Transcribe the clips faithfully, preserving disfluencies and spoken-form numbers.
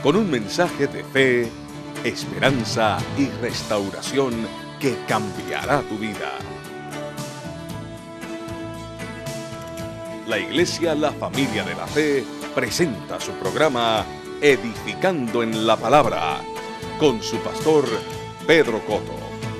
con un mensaje de fe, esperanza y restauración que cambiará tu vida. La Iglesia La Familia de la Fe presenta su programa Edificando en la Palabra con su pastor Pedro Coto.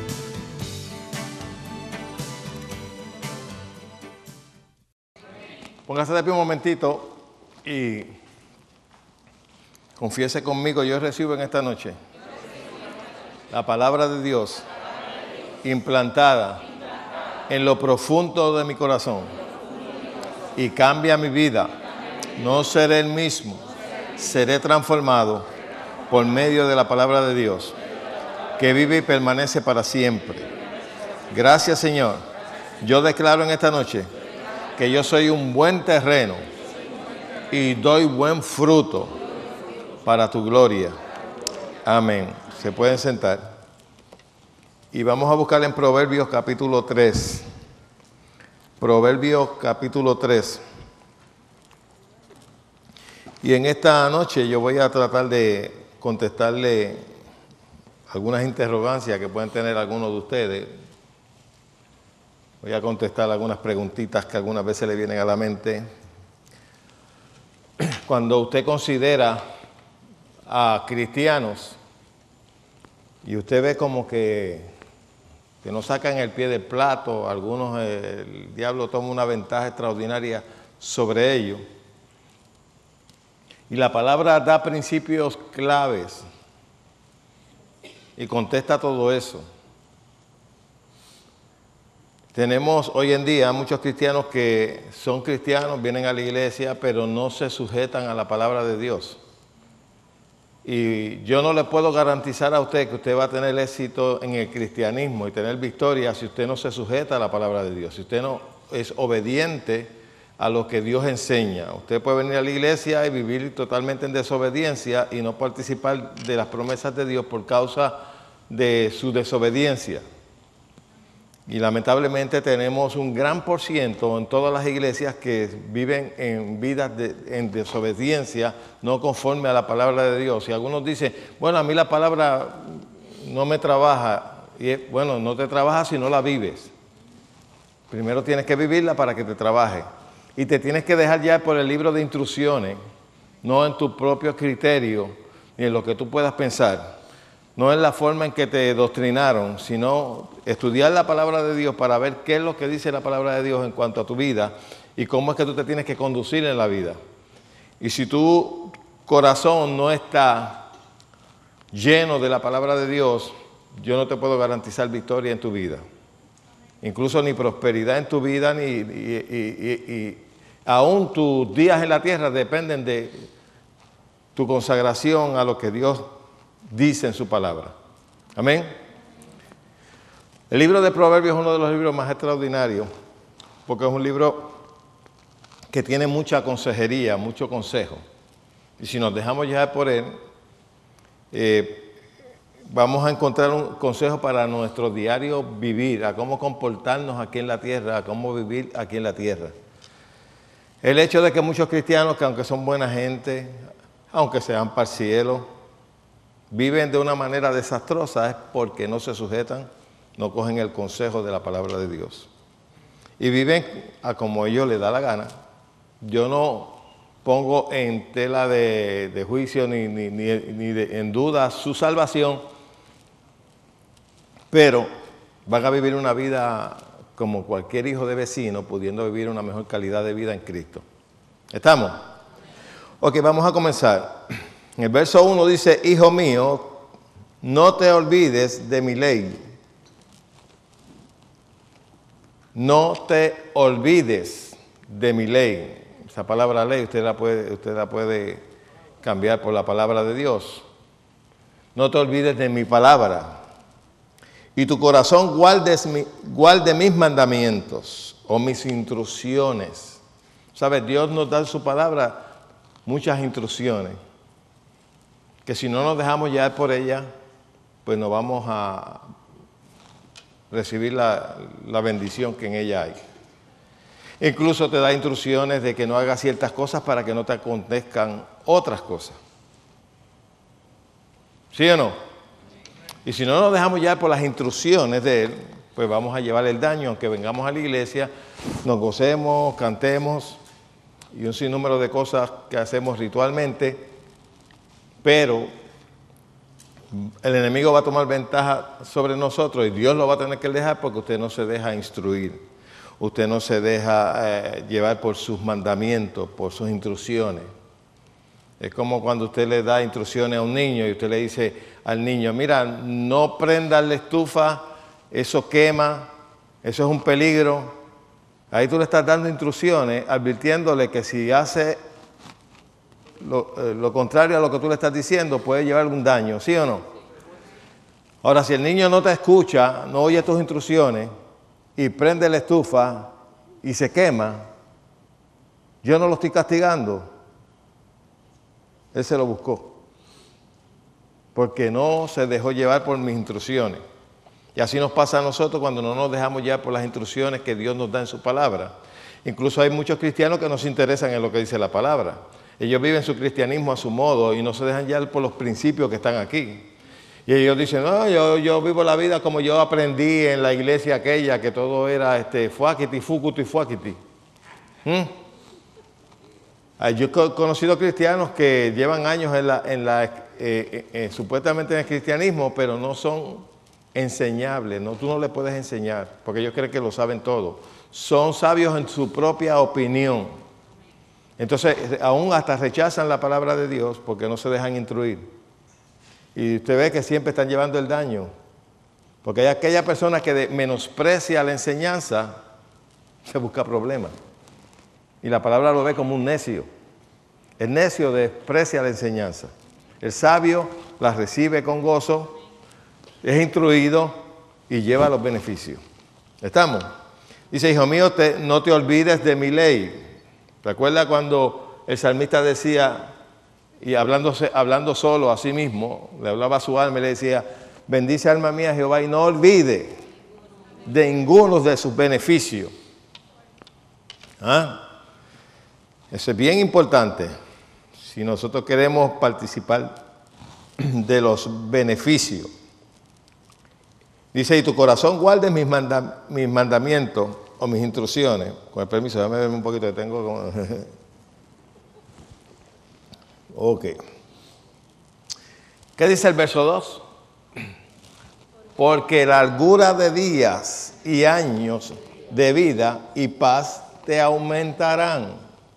Póngase de pie un momentito y confiese conmigo, yo recibo en esta noche la palabra de Dios implantada en lo profundo de mi corazón y cambia mi vida. No seré el mismo, seré transformado por medio de la palabra de Dios, que vive y permanece para siempre. Gracias, Señor. Yo declaro en esta noche que yo soy un buen terreno y doy buen fruto para tu gloria. Amén. Se pueden sentar. Y vamos a buscar en Proverbios capítulo tres. Proverbios capítulo tres. Y en esta noche yo voy a tratar de contestarle algunas interrogancias que pueden tener algunos de ustedes. Voy a contestar algunas preguntitas que algunas veces le vienen a la mente. Cuando usted considera a cristianos y usted ve como que, que no sacan el pie del plato, algunos eh, el diablo toma una ventaja extraordinaria sobre ellos. Y la palabra da principios claves y contesta todo eso. Tenemos hoy en día muchos cristianos que son cristianos, vienen a la iglesia, pero no se sujetan a la palabra de Dios. Y yo no le puedo garantizar a usted que usted va a tener éxito en el cristianismo y tener victoria si usted no se sujeta a la palabra de Dios, si usted no es obediente a lo que Dios enseña. Usted puede venir a la iglesia y vivir totalmente en desobediencia y no participar de las promesas de Dios por causa de su desobediencia. Y lamentablemente tenemos un gran por ciento en todas las iglesias que viven en vidas de, en desobediencia, no conforme a la palabra de Dios. Y algunos dicen, bueno, a mí la palabra no me trabaja. Y es, bueno, no te trabaja si no la vives. Primero tienes que vivirla para que te trabaje. Y te tienes que dejar ya por el libro de instrucciones, no en tu propio criterio, ni en lo que tú puedas pensar. No es la forma en que te doctrinaron, sino estudiar la palabra de Dios para ver qué es lo que dice la palabra de Dios en cuanto a tu vida y cómo es que tú te tienes que conducir en la vida. Y si tu corazón no está lleno de la palabra de Dios, yo no te puedo garantizar victoria en tu vida. Incluso ni prosperidad en tu vida, ni, y, y, y, y aún tus días en la tierra dependen de tu consagración a lo que Dios dice en su palabra. Amén. El libro de Proverbios es uno de los libros más extraordinarios porque es un libro que tiene mucha consejería, mucho consejo. Y si nos dejamos llevar por él, eh, vamos a encontrar un consejo para nuestro diario vivir, a cómo comportarnos aquí en la tierra, a cómo vivir aquí en la tierra. El hecho de que muchos cristianos, que aunque son buena gente, aunque sean parcielos, viven de una manera desastrosa es porque no se sujetan, no cogen el consejo de la palabra de Dios. Y viven a como ellos les da la gana. Yo no pongo en tela de, de juicio ni, ni, ni, ni de, en duda su salvación, pero van a vivir una vida como cualquier hijo de vecino, pudiendo vivir una mejor calidad de vida en Cristo. ¿Estamos? Ok, vamos a comenzar. En el verso uno dice, hijo mío, no te olvides de mi ley. No te olvides de mi ley. Esa palabra ley usted la puede, usted la puede cambiar por la palabra de Dios. No te olvides de mi palabra. Y tu corazón guardes mi, guarde mis mandamientos o mis instrucciones. ¿Sabes? Dios nos da en su palabra muchas instrucciones, que si no nos dejamos llevar por ella, pues no vamos a recibir la, la bendición que en ella hay. Incluso te da instrucciones de que no hagas ciertas cosas para que no te acontezcan otras cosas. ¿Sí o no? Y si no nos dejamos llevar por las instrucciones de Él, pues vamos a llevar el daño, aunque vengamos a la iglesia, nos gocemos, cantemos y un sinnúmero de cosas que hacemos ritualmente, pero el enemigo va a tomar ventaja sobre nosotros y Dios lo va a tener que dejar porque usted no se deja instruir, usted no se deja eh, llevar por sus mandamientos, por sus instrucciones. Es como cuando usted le da instrucciones a un niño y usted le dice al niño, mira, no prendas la estufa, eso quema, eso es un peligro. Ahí tú le estás dando instrucciones, advirtiéndole que si hace lo, eh, lo contrario a lo que tú le estás diciendo, puede llevar un daño, ¿sí o no? Ahora, si el niño no te escucha, no oye tus instrucciones y prende la estufa y se quema, yo no lo estoy castigando. Él se lo buscó, porque no se dejó llevar por mis instrucciones. Y así nos pasa a nosotros cuando no nos dejamos llevar por las instrucciones que Dios nos da en su palabra. Incluso hay muchos cristianos que no se interesan en lo que dice la palabra. Ellos viven su cristianismo a su modo y no se dejan llevar por los principios que están aquí. Y ellos dicen, no, yo, yo vivo la vida como yo aprendí en la iglesia aquella, que todo era este, fuáquiti, fucuti, fuáquiti. ¿Mm? Yo he conocido cristianos que llevan años en la, en la, eh, eh, eh, supuestamente en el cristianismo, pero no son enseñables, ¿no? Tú no les puedes enseñar, porque ellos creen que lo saben todo. Son sabios en su propia opinión. Entonces, aún hasta rechazan la palabra de Dios porque no se dejan instruir. Y usted ve que siempre están llevando el daño, porque hay aquella persona que de, menosprecia la enseñanza, se busca problemas. Y la palabra lo ve como un necio. El necio desprecia la enseñanza. El sabio la recibe con gozo, es instruido y lleva los beneficios. ¿Estamos? Dice, hijo mío, te, no te olvides de mi ley. ¿Recuerda cuando el salmista decía, y hablándose, hablando solo a sí mismo, le hablaba a su alma y le decía, bendice alma mía Jehová y no olvide de ninguno de sus beneficios? ¿Ah? Eso es bien importante. Si nosotros queremos participar de los beneficios. Dice, y tu corazón guarde mis, manda, mis mandamientos o mis instrucciones. Con el permiso, déjame ver un poquito que tengo como... Ok. ¿Qué dice el verso dos? Porque largura de días y años de vida y paz te aumentarán.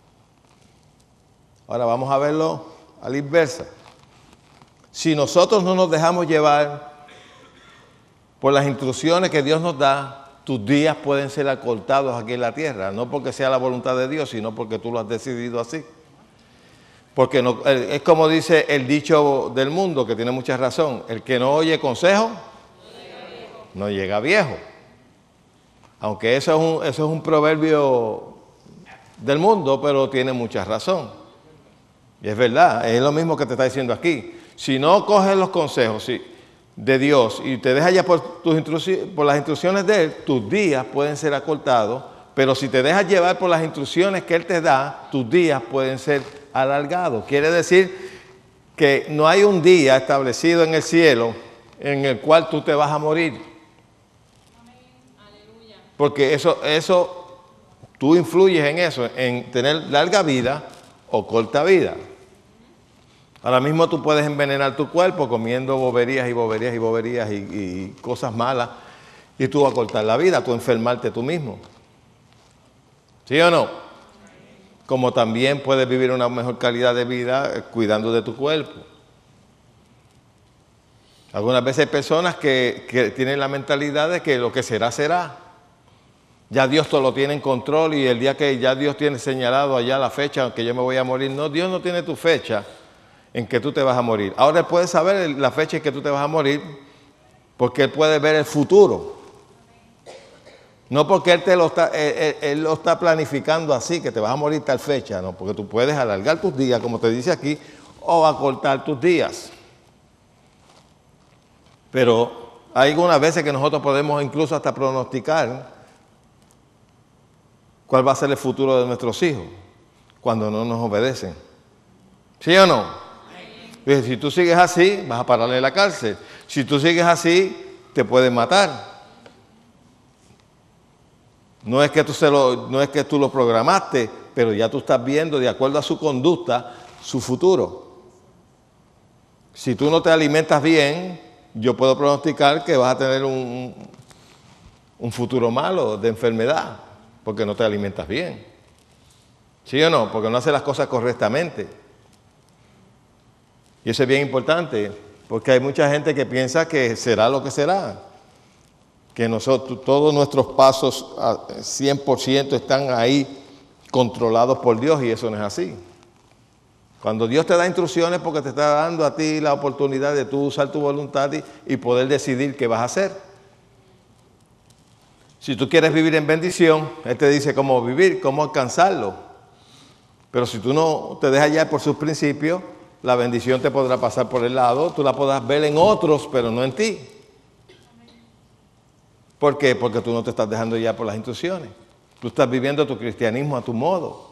Ahora vamos a verlo a la inversa. Si nosotros no nos dejamos llevar por las instrucciones que Dios nos da, tus días pueden ser acortados aquí en la tierra. No porque sea la voluntad de Dios, sino porque tú lo has decidido así. Porque no, es como dice el dicho del mundo, que tiene mucha razón. El que no oye consejo, no llega viejo. Aunque eso es un, eso es un proverbio del mundo, pero tiene mucha razón. Y es verdad, es lo mismo que te está diciendo aquí. Si no coges los consejos sí, de Dios y te dejas ya por, tus por las instrucciones de Él, tus días pueden ser acortados, pero si te dejas llevar por las instrucciones que Él te da, tus días pueden ser alargados. Quiere decir que no hay un día establecido en el cielo en el cual tú te vas a morir. Porque eso, eso, tú influyes en eso, en tener larga vida o corta vida. Ahora mismo tú puedes envenenar tu cuerpo comiendo boberías y boberías y boberías y, y cosas malas y tú vas a cortar la vida, tú enfermarte tú mismo. ¿Sí o no? Como también puedes vivir una mejor calidad de vida eh, cuidando de tu cuerpo. Algunas veces hay personas que, que tienen la mentalidad de que lo que será, será. Ya Dios todo lo tiene en control y el día que ya Dios tiene señalado allá la fecha en que yo me voy a morir. No, Dios no tiene tu fecha en que tú te vas a morir. Ahora Él puede saber la fecha en que tú te vas a morir porque Él puede ver el futuro. No porque Él, te lo, está, él, él, él lo está planificando así, que te vas a morir tal fecha, no, porque tú puedes alargar tus días, como te dice aquí, o acortar tus días. Pero hay algunas veces que nosotros podemos incluso hasta pronosticar cuál va a ser el futuro de nuestros hijos cuando no nos obedecen. ¿Sí o no? Dice, si tú sigues así, vas a parar en la cárcel. Si tú sigues así, te pueden matar. No es que tú, se lo, no es que tú lo programaste, pero ya tú estás viendo, de acuerdo a su conducta, su futuro. Si tú no te alimentas bien, yo puedo pronosticar que vas a tener un, un futuro malo de enfermedad, porque no te alimentas bien. ¿Sí o no? Porque no haces las cosas correctamente. Y eso es bien importante, porque hay mucha gente que piensa que será lo que será. Que nosotros, todos nuestros pasos cien por ciento están ahí controlados por Dios, y eso no es así. Cuando Dios te da instrucciones, porque te está dando a ti la oportunidad de tú usar tu voluntad y, y poder decidir qué vas a hacer. Si tú quieres vivir en bendición, Él te dice cómo vivir, cómo alcanzarlo. Pero si tú no te dejas llevar por sus principios, la bendición te podrá pasar por el lado, tú la podrás ver en otros, pero no en ti. ¿Por qué? Porque tú no te estás dejando ya por las instrucciones. Tú estás viviendo tu cristianismo a tu modo.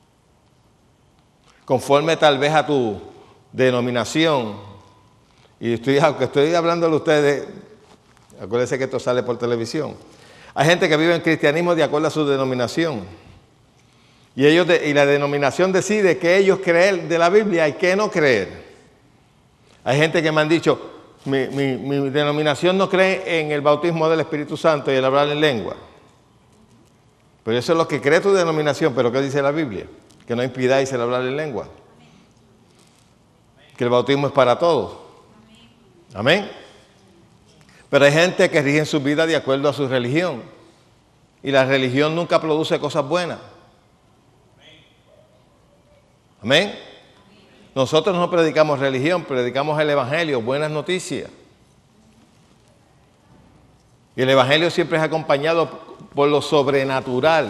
Conforme tal vez a tu denominación. Y estoy, aunque estoy hablando de ustedes, acuérdense que esto sale por televisión. Hay gente que vive en cristianismo de acuerdo a su denominación. Y, ellos de, y la denominación decide que ellos creen de la Biblia y qué no creer. Hay gente que me han dicho, mi, mi, mi denominación no cree en el bautismo del Espíritu Santo y el hablar en lengua. Pero eso es lo que cree tu denominación, pero ¿qué dice la Biblia? Que no impidáis el hablar en lengua. Que el bautismo es para todos. Amén. Pero hay gente que rige su vida de acuerdo a su religión. Y la religión nunca produce cosas buenas. Amén. Nosotros no predicamos religión, predicamos el Evangelio, buenas noticias. Y el Evangelio siempre es acompañado por lo sobrenatural.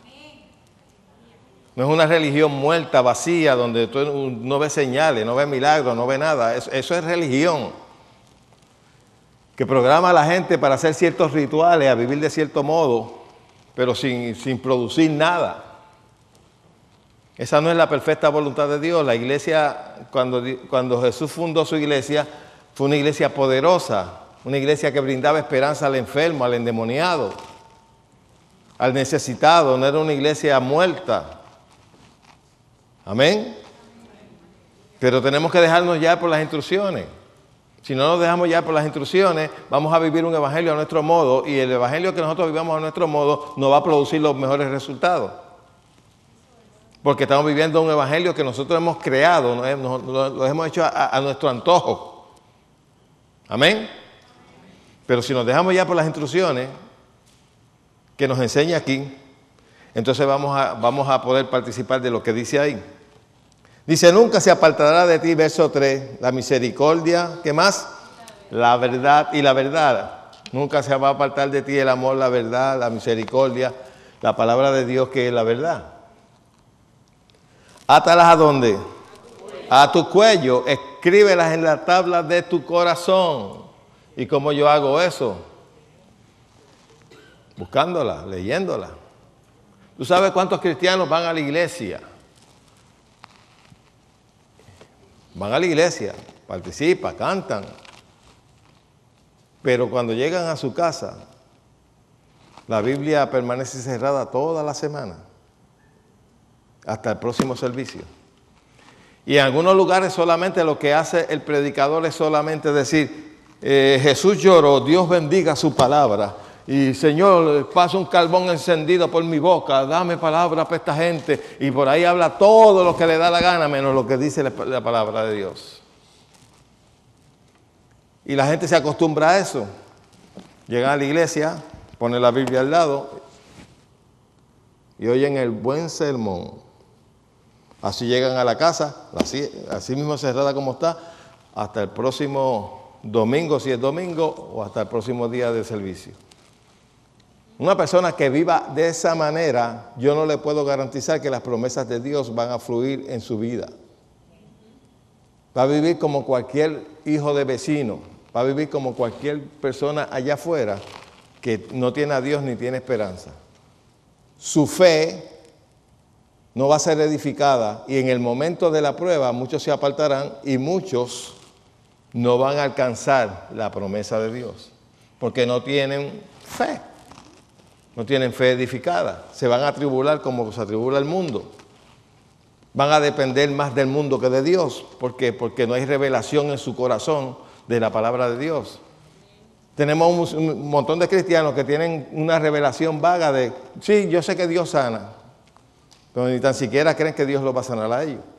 No es una religión muerta, vacía, donde tú no ves señales, no ves milagros, no ves nada. Eso, eso es religión. Que programa a la gente para hacer ciertos rituales, a vivir de cierto modo, pero sin, sin producir nada. Esa no es la perfecta voluntad de Dios. La iglesia, cuando, cuando Jesús fundó su iglesia, fue una iglesia poderosa, una iglesia que brindaba esperanza al enfermo, al endemoniado, al necesitado. No era una iglesia muerta. Amén. Pero tenemos que dejarnos ya por las instrucciones. Si no nos dejamos ya por las instrucciones, vamos a vivir un evangelio a nuestro modo, y el evangelio que nosotros vivamos a nuestro modo no va a producir los mejores resultados. Porque estamos viviendo un evangelio que nosotros hemos creado, lo, lo, lo hemos hecho a, a nuestro antojo. Amén. Pero si nos dejamos ya por las instrucciones que nos enseña aquí, entonces vamos a, vamos a poder participar de lo que dice ahí. Dice, nunca se apartará de ti, verso tres, la misericordia, ¿qué más? La verdad y la verdad. Nunca se va a apartar de ti el amor, la verdad, la misericordia, la palabra de Dios que es la verdad. Átalas ¿a dónde? A tu cuello, escríbelas en la tabla de tu corazón. ¿Y cómo yo hago eso? Buscándola, leyéndola. ¿Tú sabes cuántos cristianos van a la iglesia? Van a la iglesia, participan, cantan. Pero cuando llegan a su casa, la Biblia permanece cerrada toda la semana, hasta el próximo servicio. Y en algunos lugares solamente lo que hace el predicador es solamente decir, eh, Jesús lloró, Dios bendiga su palabra. Y Señor, pasa un carbón encendido por mi boca, dame palabra para esta gente. Y por ahí habla todo lo que le da la gana, menos lo que dice la, la palabra de Dios. Y la gente se acostumbra a eso. Llegan a la iglesia, ponen la Biblia al lado y oyen el buen sermón. Así llegan a la casa, así, así mismo cerrada como está, hasta el próximo domingo, si es domingo, o hasta el próximo día de servicio. Una persona que viva de esa manera, yo no le puedo garantizar que las promesas de Dios van a fluir en su vida. Va a vivir como cualquier hijo de vecino, va a vivir como cualquier persona allá afuera que no tiene a Dios ni tiene esperanza. Su fe no va a ser edificada, y en el momento de la prueba muchos se apartarán y muchos no van a alcanzar la promesa de Dios, porque no tienen fe, no tienen fe edificada. Se van a atribular como se atribula el mundo. Van a depender más del mundo que de Dios. ¿Por qué? Porque no hay revelación en su corazón de la palabra de Dios. Tenemos un, un montón de cristianos que tienen una revelación vaga de, sí, yo sé que Dios sana, pero ni tan siquiera creen que Dios los va a sanar a ellos.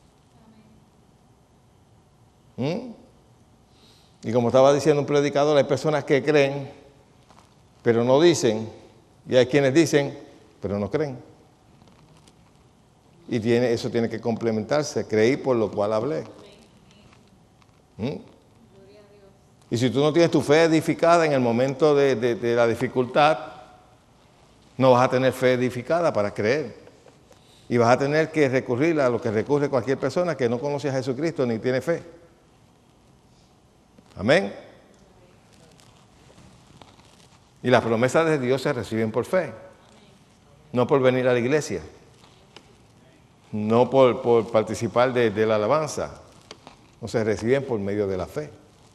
¿Mm? Y como estaba diciendo un predicador, hay personas que creen, pero no dicen, y hay quienes dicen, pero no creen. Y tiene, eso tiene que complementarse. Creí por lo cual hablé. ¿Mm? Y si tú no tienes tu fe edificada en el momento de, de, de la dificultad, no vas a tener fe edificada para creer. Y vas a tener que recurrir a lo que recurre cualquier persona que no conoce a Jesucristo ni tiene fe. Amén. Y las promesas de Dios se reciben por fe, no por venir a la iglesia, no por, por participar de, de la alabanza, no se reciben por medio de la fe.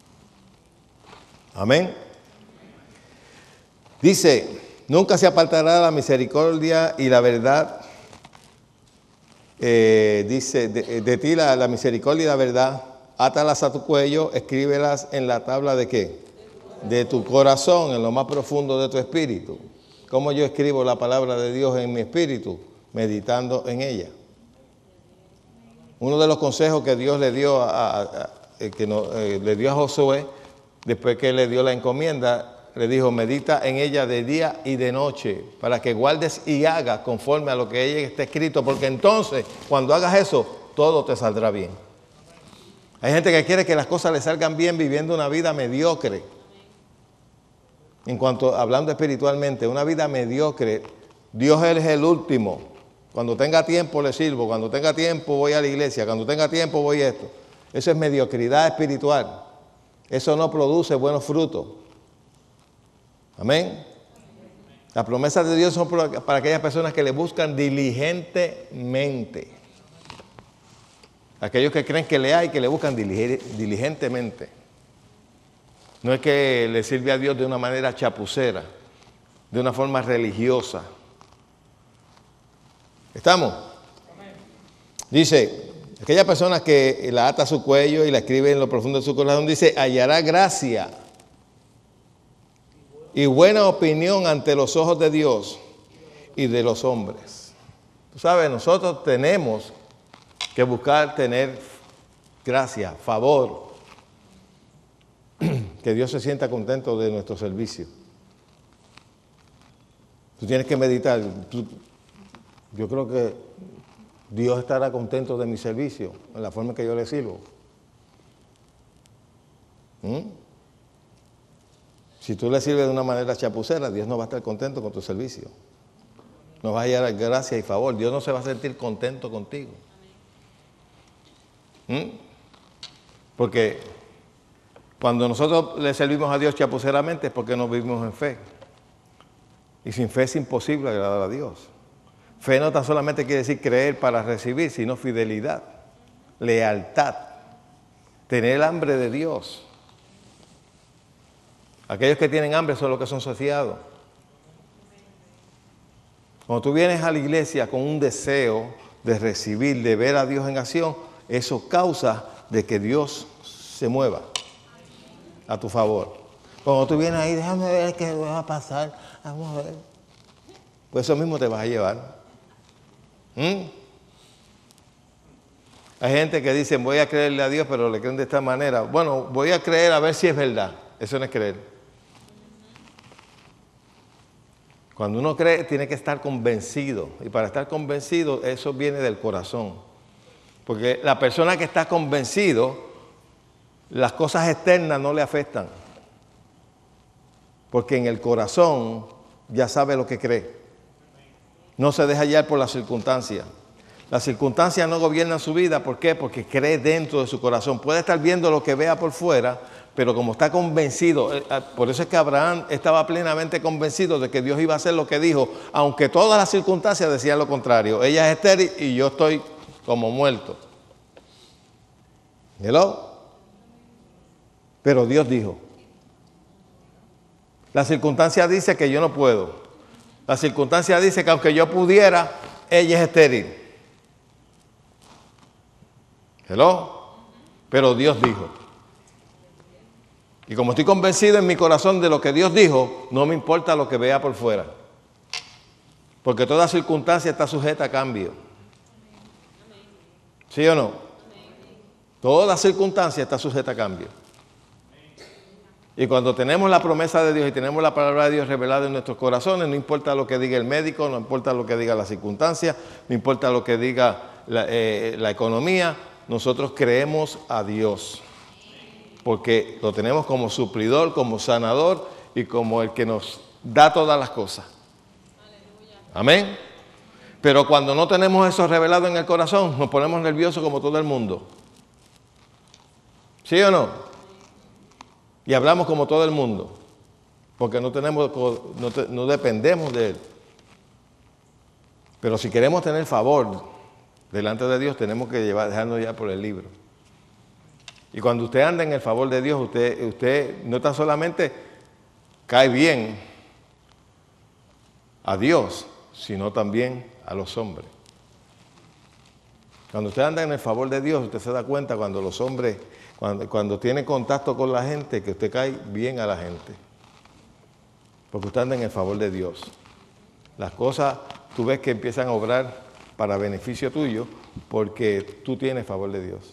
Amén. Dice, nunca se apartará la misericordia y la verdad, eh, dice, de, de ti la, la misericordia y la verdad, átalas a tu cuello, escríbelas en la tabla de ¿qué? De tu corazón, en lo más profundo de tu espíritu. ¿Cómo yo escribo la palabra de Dios en mi espíritu? Meditando en ella. Uno de los consejos que Dios le dio a, a, a, que no, eh, le dio a Josué, después que le dio la encomienda, le dijo, medita en ella de día y de noche, para que guardes y hagas conforme a lo que ella está escrito, porque entonces, cuando hagas eso, todo te saldrá bien. Hay gente que quiere que las cosas le salgan bien viviendo una vida mediocre. En cuanto, hablando espiritualmente, una vida mediocre, Dios es el último. Cuando tenga tiempo le sirvo, cuando tenga tiempo voy a la iglesia, cuando tenga tiempo voy a esto. Eso es mediocridad espiritual. Eso no produce buenos frutos. Amén. Las promesas de Dios son para aquellas personas que le buscan diligentemente. Aquellos que creen que le hay, que le buscan diligentemente. No es que le sirve a Dios de una manera chapucera, de una forma religiosa. ¿Estamos? Dice, aquella persona que la ata a su cuello y la escribe en lo profundo de su corazón, dice, hallará gracia y buena opinión ante los ojos de Dios y de los hombres. Tú sabes, nosotros tenemos que buscar tener gracia, favor, que Dios se sienta contento de nuestro servicio. Tú tienes que meditar. Tú, yo creo que Dios estará contento de mi servicio, en la forma en que yo le sirvo. ¿Mm? Si tú le sirves de una manera chapucera, Dios no va a estar contento con tu servicio. No vas a hallar gracia y favor. Dios no se va a sentir contento contigo. ¿Mm? Porque cuando nosotros le servimos a Dios chapuceramente es porque no vivimos en fe. Y sin fe es imposible agradar a Dios. Fe no tan solamente quiere decir creer para recibir, sino fidelidad, lealtad, tener hambre de Dios. Aquellos que tienen hambre son los que son saciados. Cuando tú vienes a la iglesia con un deseo de recibir, de ver a Dios en acción, eso causa de que Dios se mueva a tu favor. Cuando tú vienes ahí, déjame ver qué va a pasar, vamos a ver. Pues eso mismo te vas a llevar. ¿Mm? Hay gente que dice, voy a creerle a Dios, pero le creen de esta manera. Bueno, voy a creer a ver si es verdad. Eso no es creer. Cuando uno cree, tiene que estar convencido. Y para estar convencido, eso viene del corazón. Porque la persona que está convencido, las cosas externas no le afectan. Porque en el corazón ya sabe lo que cree. No se deja hallar por las circunstancias. Las circunstancias no gobiernan su vida. ¿Por qué? Porque cree dentro de su corazón. Puede estar viendo lo que vea por fuera, pero como está convencido, por eso es que Abraham estaba plenamente convencido de que Dios iba a hacer lo que dijo, aunque todas las circunstancias decían lo contrario. Ella es estéril y yo estoy como muerto. ¿Hello? Pero Dios dijo. La circunstancia dice que yo no puedo. La circunstancia dice que aunque yo pudiera, ella es estéril. ¿Hello? Pero Dios dijo. Y como estoy convencido en mi corazón de lo que Dios dijo, no me importa lo que vea por fuera. Porque toda circunstancia está sujeta a cambio. ¿Sí o no? Toda circunstancia está sujeta a cambio. Y cuando tenemos la promesa de Dios y tenemos la palabra de Dios revelada en nuestros corazones, no importa lo que diga el médico, no importa lo que diga la circunstancia, no importa lo que diga la, eh, la economía, nosotros creemos a Dios. Porque lo tenemos como suplidor, como sanador y como el que nos da todas las cosas. Amén. Pero cuando no tenemos eso revelado en el corazón, nos ponemos nerviosos como todo el mundo. ¿Sí o no? Y hablamos como todo el mundo, porque no tenemos, no, te, no dependemos de Él. Pero si queremos tener favor delante de Dios, tenemos que llevar, dejarnos ya por el libro. Y cuando usted anda en el favor de Dios, usted, usted no tan solamente cae bien a Dios, sino también a los hombres. Cuando usted anda en el favor de Dios, usted se da cuenta cuando los hombres... Cuando, cuando tiene contacto con la gente, que usted cae bien a la gente. Porque usted anda en el favor de Dios. Las cosas, tú ves que empiezan a obrar para beneficio tuyo, porque tú tienes favor de Dios.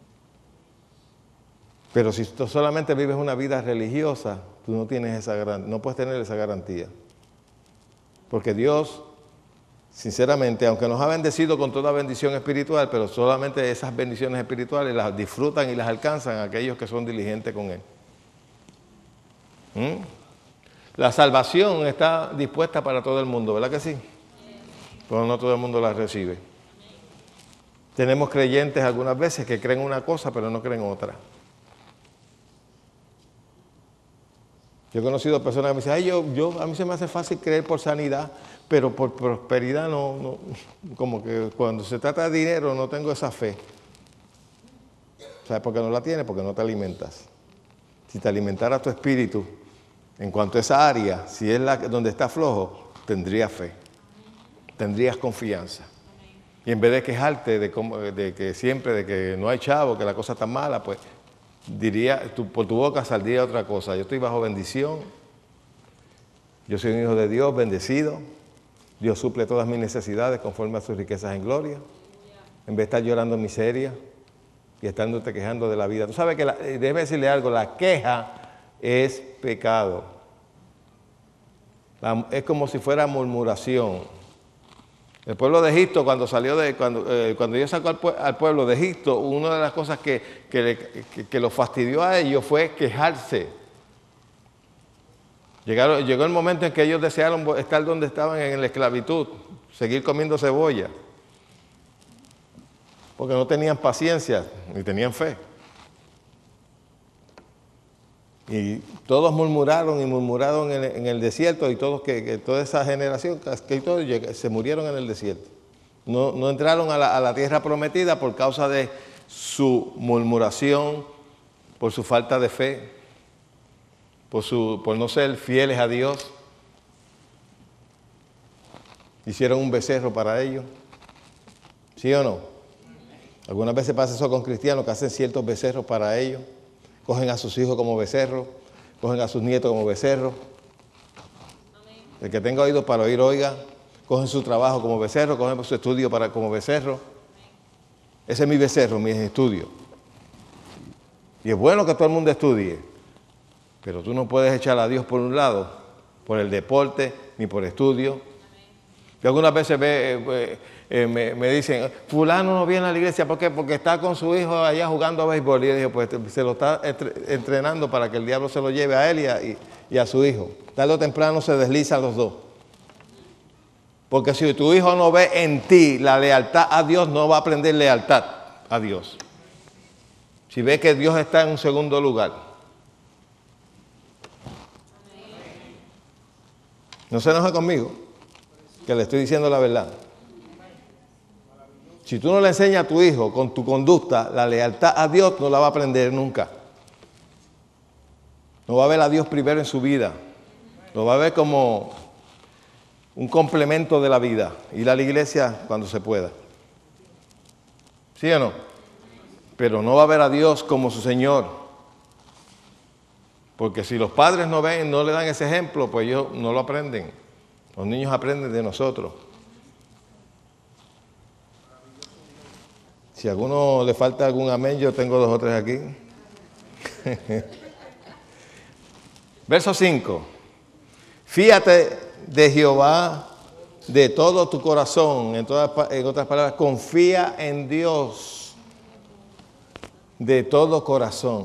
Pero si tú solamente vives una vida religiosa, tú no tienes esa garantía, no puedes tener esa garantía. Porque Dios, sinceramente, aunque nos ha bendecido con toda bendición espiritual, pero solamente esas bendiciones espirituales las disfrutan y las alcanzan aquellos que son diligentes con Él. ¿Mm? La salvación está dispuesta para todo el mundo, ¿verdad que sí? Pero no todo el mundo la recibe. Tenemos creyentes algunas veces que creen una cosa, pero no creen otra. Yo he conocido personas que me dicen, ay, yo, yo, a mí se me hace fácil creer por sanidad, pero por prosperidad no, no, como que cuando se trata de dinero no tengo esa fe. ¿Sabes por qué no la tienes? Porque no te alimentas. Si te alimentara tu espíritu, en cuanto a esa área, si es la donde está flojo, tendrías fe, tendrías confianza. Y en vez de quejarte de, cómo, de que siempre, de que no hay chavo, que la cosa está mala, pues diría, tu, por tu boca saldría otra cosa. Yo estoy bajo bendición, yo soy un hijo de Dios, bendecido. Dios suple todas mis necesidades conforme a sus riquezas en gloria. En vez de estar llorando en miseria y estándote quejando de la vida. Tú sabes que, la, déjeme decirle algo, la queja es pecado. La, es como si fuera murmuración. El pueblo de Egipto, cuando salió de, cuando, eh, cuando Dios sacó al, al pueblo de Egipto, una de las cosas que, que, que, que los fastidió a ellos fue quejarse. Llegaron, llegó el momento en que ellos desearon estar donde estaban en la esclavitud, seguir comiendo cebolla, porque no tenían paciencia ni tenían fe. Y todos murmuraron y murmuraron en el, en el desierto, y todos que, que toda esa generación, que todos se murieron en el desierto. No, no entraron a la, a la tierra prometida por causa de su murmuración, por su falta de fe, por, su, por no ser fieles a Dios. Hicieron un becerro para ellos. ¿Sí o no? Algunas veces pasa eso con cristianos que hacen ciertos becerros para ellos. Cogen a sus hijos como becerros, cogen a sus nietos como becerros. El que tenga oídos para oír, oiga. Cogen su trabajo como becerro, cogen su estudio para, como becerro. Ese es mi becerro, mi estudio. Y es bueno que todo el mundo estudie, pero tú no puedes echar a Dios por un lado, por el deporte, ni por estudio. Yo algunas veces ve, eh, eh, me, me dicen, fulano no viene a la iglesia, ¿por qué? Porque está con su hijo allá jugando a béisbol. Y yo dije, pues se lo está entrenando para que el diablo se lo lleve a él y a, y, y a su hijo. Tarde o temprano se deslizan los dos. Porque si tu hijo no ve en ti la lealtad a Dios, no va a aprender lealtad a Dios. Si ve que Dios está en un segundo lugar, No se enoje conmigo, que le estoy diciendo la verdad. Si tú no le enseñas a tu hijo con tu conducta la lealtad a Dios, no la va a aprender nunca. No va a ver a Dios primero en su vida. Lo va a ver como un complemento de la vida. Ir a la iglesia cuando se pueda. ¿Sí o no? Pero no va a ver a Dios como su Señor. Porque si los padres no ven, no le dan ese ejemplo, pues ellos no lo aprenden. Los niños aprenden de nosotros. Si a alguno le falta algún amén, yo tengo dos o tres aquí. Verso cinco. Fíate de Jehová de todo tu corazón. En, todas, en otras palabras, confía en Dios de todo corazón.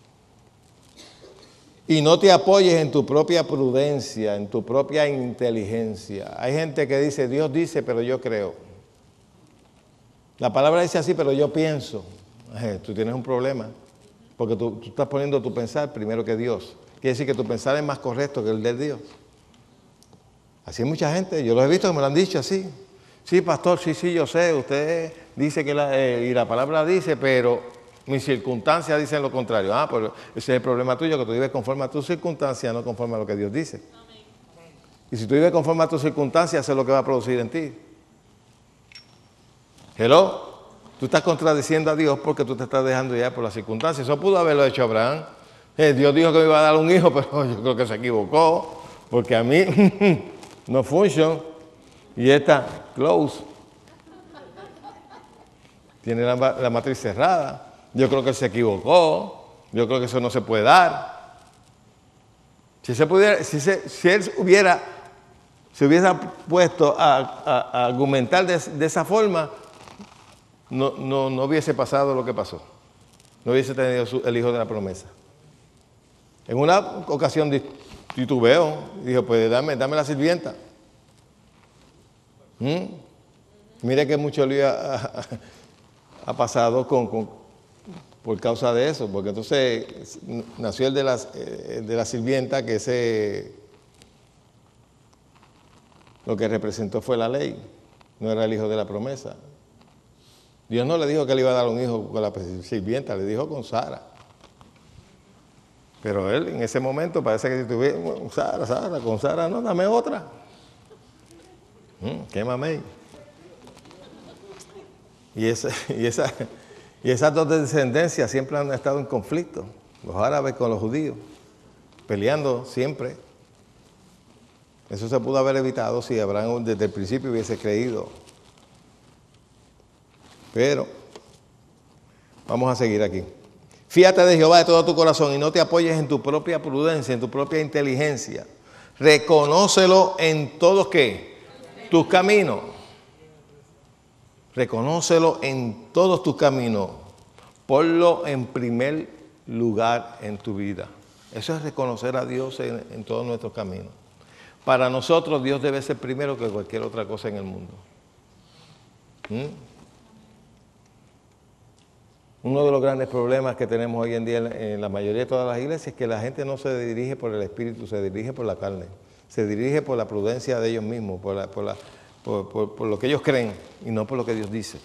Y no te apoyes en tu propia prudencia, en tu propia inteligencia. Hay gente que dice, Dios dice, pero yo creo. La palabra dice así, pero yo pienso. Eh, tú tienes un problema, porque tú, tú estás poniendo tu pensar primero que Dios. Quiere decir que tu pensar es más correcto que el de Dios. Así hay mucha gente, yo los he visto que me lo han dicho así. Sí, pastor, sí, sí, yo sé, usted dice que la, eh, y la palabra dice, pero mis circunstancias dicen lo contrario. Ah, pero ese es el problema tuyo, que tú vives conforme a tus circunstancias, no conforme a lo que Dios dice. Amén. Y si tú vives conforme a tus circunstancias, eso es lo que va a producir en ti. Hello, tú estás contradiciendo a Dios porque tú te estás dejando ya por las circunstancias. Eso pudo haberlo hecho Abraham. Eh, Dios dijo que me iba a dar un hijo, pero yo creo que se equivocó, porque a mí no funciona y está close. Tiene la, la matriz cerrada. Yo creo que él se equivocó. Yo creo que eso no se puede dar. Si, se pudiera, si, se, si él hubiera, se hubiera puesto a, a, a argumentar de, de esa forma, No, no, no hubiese pasado lo que pasó. No hubiese tenido su, el hijo de la promesa. En una ocasión titubeó, dijo, pues dame, dame la sirvienta. ¿Mm? Mire que mucho lío ha, ha, ha pasado con, con, por causa de eso, porque entonces nació el de, las, el de la sirvienta, que ese lo que representó fue la ley, no era el hijo de la promesa. Dios no le dijo que le iba a dar un hijo con la sirvienta, le dijo con Sara. Pero él en ese momento parece que si tuviera, bueno, Sara, Sara, con Sara, no, dame otra. Mm, quémame. Y, esa, y, esa, y esas dos descendencias siempre han estado en conflicto, los árabes con los judíos, peleando siempre. Eso se pudo haber evitado si Abraham desde el principio hubiese creído. Pero, vamos a seguir aquí. Fíjate de Jehová de todo tu corazón y no te apoyes en tu propia prudencia, en tu propia inteligencia. Reconócelo en todos, ¿qué? Tus caminos. Reconócelo en todos tus caminos. Ponlo en primer lugar en tu vida. Eso es reconocer a Dios en, en todos nuestros caminos. Para nosotros Dios debe ser primero que cualquier otra cosa en el mundo. ¿Mm? Uno de los grandes problemas que tenemos hoy en día en la mayoría de todas las iglesias es que la gente no se dirige por el Espíritu, se dirige por la carne. Se dirige por la prudencia de ellos mismos, por, la, por, la, por, por, por lo que ellos creen y no por lo que Dios dice.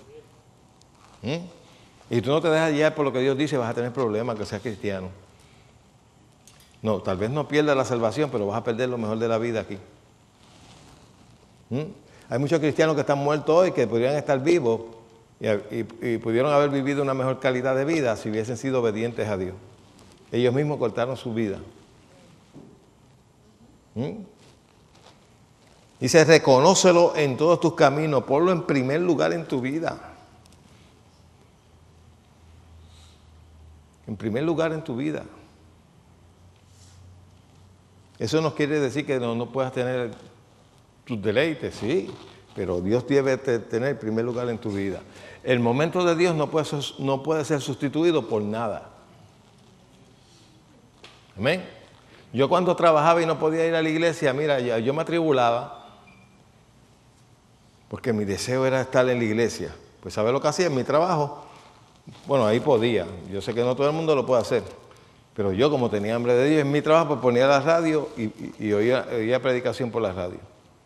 ¿Mm? Y tú no te dejas guiar por lo que Dios dice, vas a tener problemas que seas cristiano. No, tal vez no pierdas la salvación, pero vas a perder lo mejor de la vida aquí. ¿Mm? Hay muchos cristianos que están muertos hoy que podrían estar vivos y, y, y pudieron haber vivido una mejor calidad de vida si hubiesen sido obedientes a Dios. Ellos mismos cortaron su vida. ¿Mm? Dice, reconócelo en todos tus caminos, ponlo en primer lugar en tu vida. En primer lugar en tu vida. Eso no quiere decir que no, no puedas tener tus deleites, sí, pero Dios debe tener primer lugar en tu vida. El momento de Dios no puede ser, no puede ser sustituido por nada. Amén. Yo cuando trabajaba y no podía ir a la iglesia, mira, yo, yo me atribulaba porque mi deseo era estar en la iglesia. Pues ¿sabes lo que hacía en mi trabajo? Bueno, ahí podía. Yo sé que no todo el mundo lo puede hacer. Pero yo, como tenía hambre de Dios en mi trabajo, pues ponía la radio y, y, y oía, oía predicación por la radio.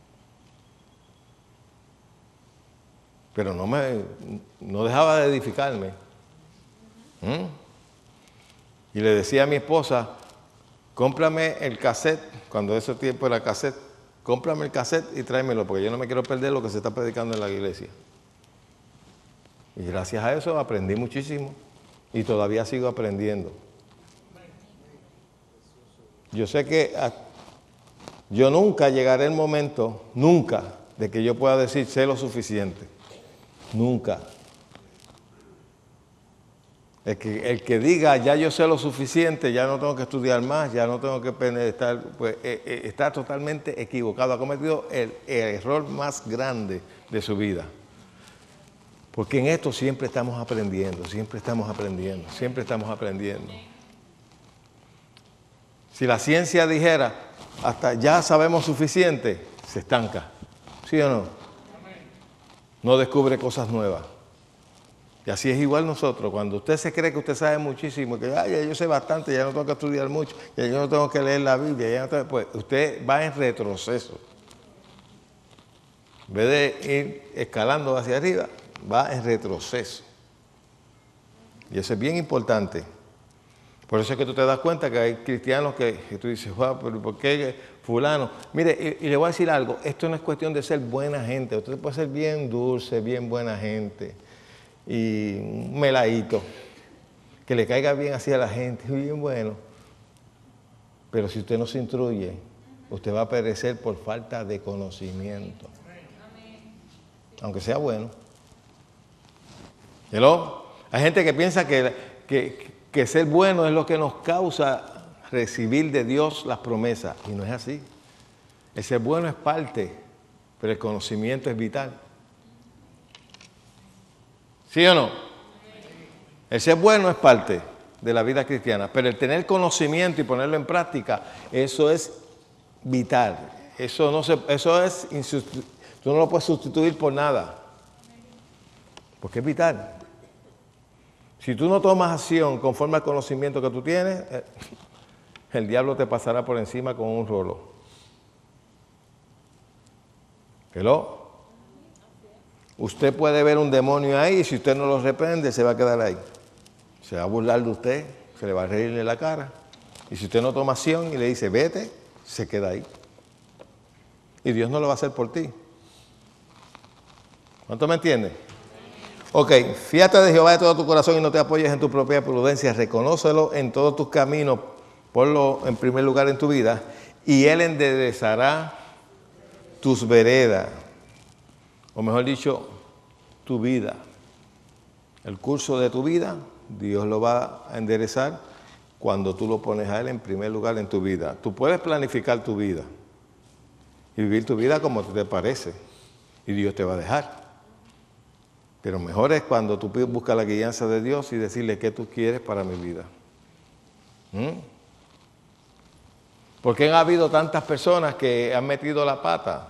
Pero no, me, no dejaba de edificarme. ¿Mm? Y le decía a mi esposa, cómprame el cassette, cuando ese tiempo era cassette, cómprame el cassette y tráemelo, porque yo no me quiero perder lo que se está predicando en la iglesia. Y gracias a eso aprendí muchísimo y todavía sigo aprendiendo. Yo sé que a, yo nunca llegaré el momento, nunca, de que yo pueda decir sé lo suficiente. Nunca. El que, el que diga ya yo sé lo suficiente, ya no tengo que estudiar más, ya no tengo que estar, pues eh, eh, está totalmente equivocado. Ha cometido el, el error más grande de su vida. Porque en esto siempre estamos aprendiendo, siempre estamos aprendiendo, siempre estamos aprendiendo. Si la ciencia dijera, hasta ya sabemos suficiente, se estanca. ¿Sí o no? No descubre cosas nuevas. Y así es igual nosotros. Cuando usted se cree que usted sabe muchísimo, que ay, ya yo sé bastante, ya no tengo que estudiar mucho, ya yo no tengo que leer la Biblia, ya no tengo, pues usted va en retroceso. En vez de ir escalando hacia arriba, va en retroceso. Y eso es bien importante. Por eso es que tú te das cuenta que hay cristianos que, que tú dices, wow, pero ¿por qué fulano? Mire, y, y le voy a decir algo, esto no es cuestión de ser buena gente. Usted puede ser bien dulce, bien buena gente, y un meladito, que le caiga bien así a la gente, bien bueno. Pero si usted no se instruye, usted va a perecer por falta de conocimiento. Aunque sea bueno. ¿Hello? Hay gente que piensa que, que, que ser bueno es lo que nos causa recibir de Dios las promesas. Y no es así. El ser bueno es parte, pero el conocimiento es vital. ¿Sí o no? El ser bueno es parte de la vida cristiana, pero el tener conocimiento y ponerlo en práctica, eso es vital. Eso no se, eso es tú no lo puedes sustituir por nada, porque es vital. Si tú no tomas acción conforme al conocimiento que tú tienes, el diablo te pasará por encima con un rolo. ¿Hello? Usted puede ver un demonio ahí y si usted no lo reprende, se va a quedar ahí. Se va a burlar de usted, se le va a reír en la cara. Y si usted no toma acción y le dice, vete, se queda ahí. Y Dios no lo va a hacer por ti. ¿Cuánto me entiende? Ok, fíjate de Jehová de todo tu corazón y no te apoyes en tu propia prudencia. Reconócelo en todos tus caminos, ponlo en primer lugar en tu vida, y Él enderezará tus veredas. O mejor dicho, tu vida. El curso de tu vida, Dios lo va a enderezar cuando tú lo pones a Él en primer lugar en tu vida. Tú puedes planificar tu vida y vivir tu vida como te parece, y Dios te va a dejar. Pero mejor es cuando tú buscas la guianza de Dios y decirle qué tú quieres para mi vida. ¿Mm? ¿Por qué han habido tantas personas que han metido la pata?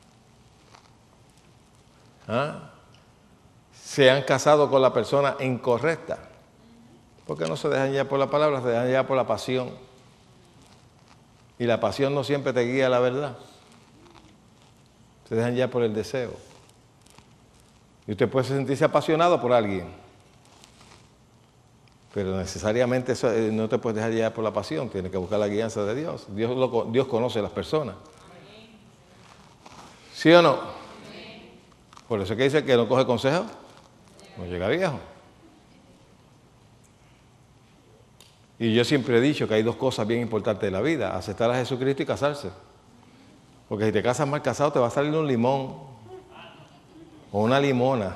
¿Ah? Se han casado con la persona incorrecta. ¿Por qué no se dejan ya por la palabra? Se dejan ya por la pasión. Y la pasión no siempre te guía a la verdad. Se dejan ya por el deseo. Y usted puede sentirse apasionado por alguien. Pero necesariamente eso, eh, no te puedes dejar ya por la pasión. Tienes que buscar la guianza de Dios. Dios, lo, Dios conoce a las personas. ¿Sí o no? Por eso es que dice que no coge consejo, no llega viejo. Y yo siempre he dicho que hay dos cosas bien importantes de la vida: aceptar a Jesucristo y casarse. Porque si te casas mal casado, te va a salir un limón o una limona.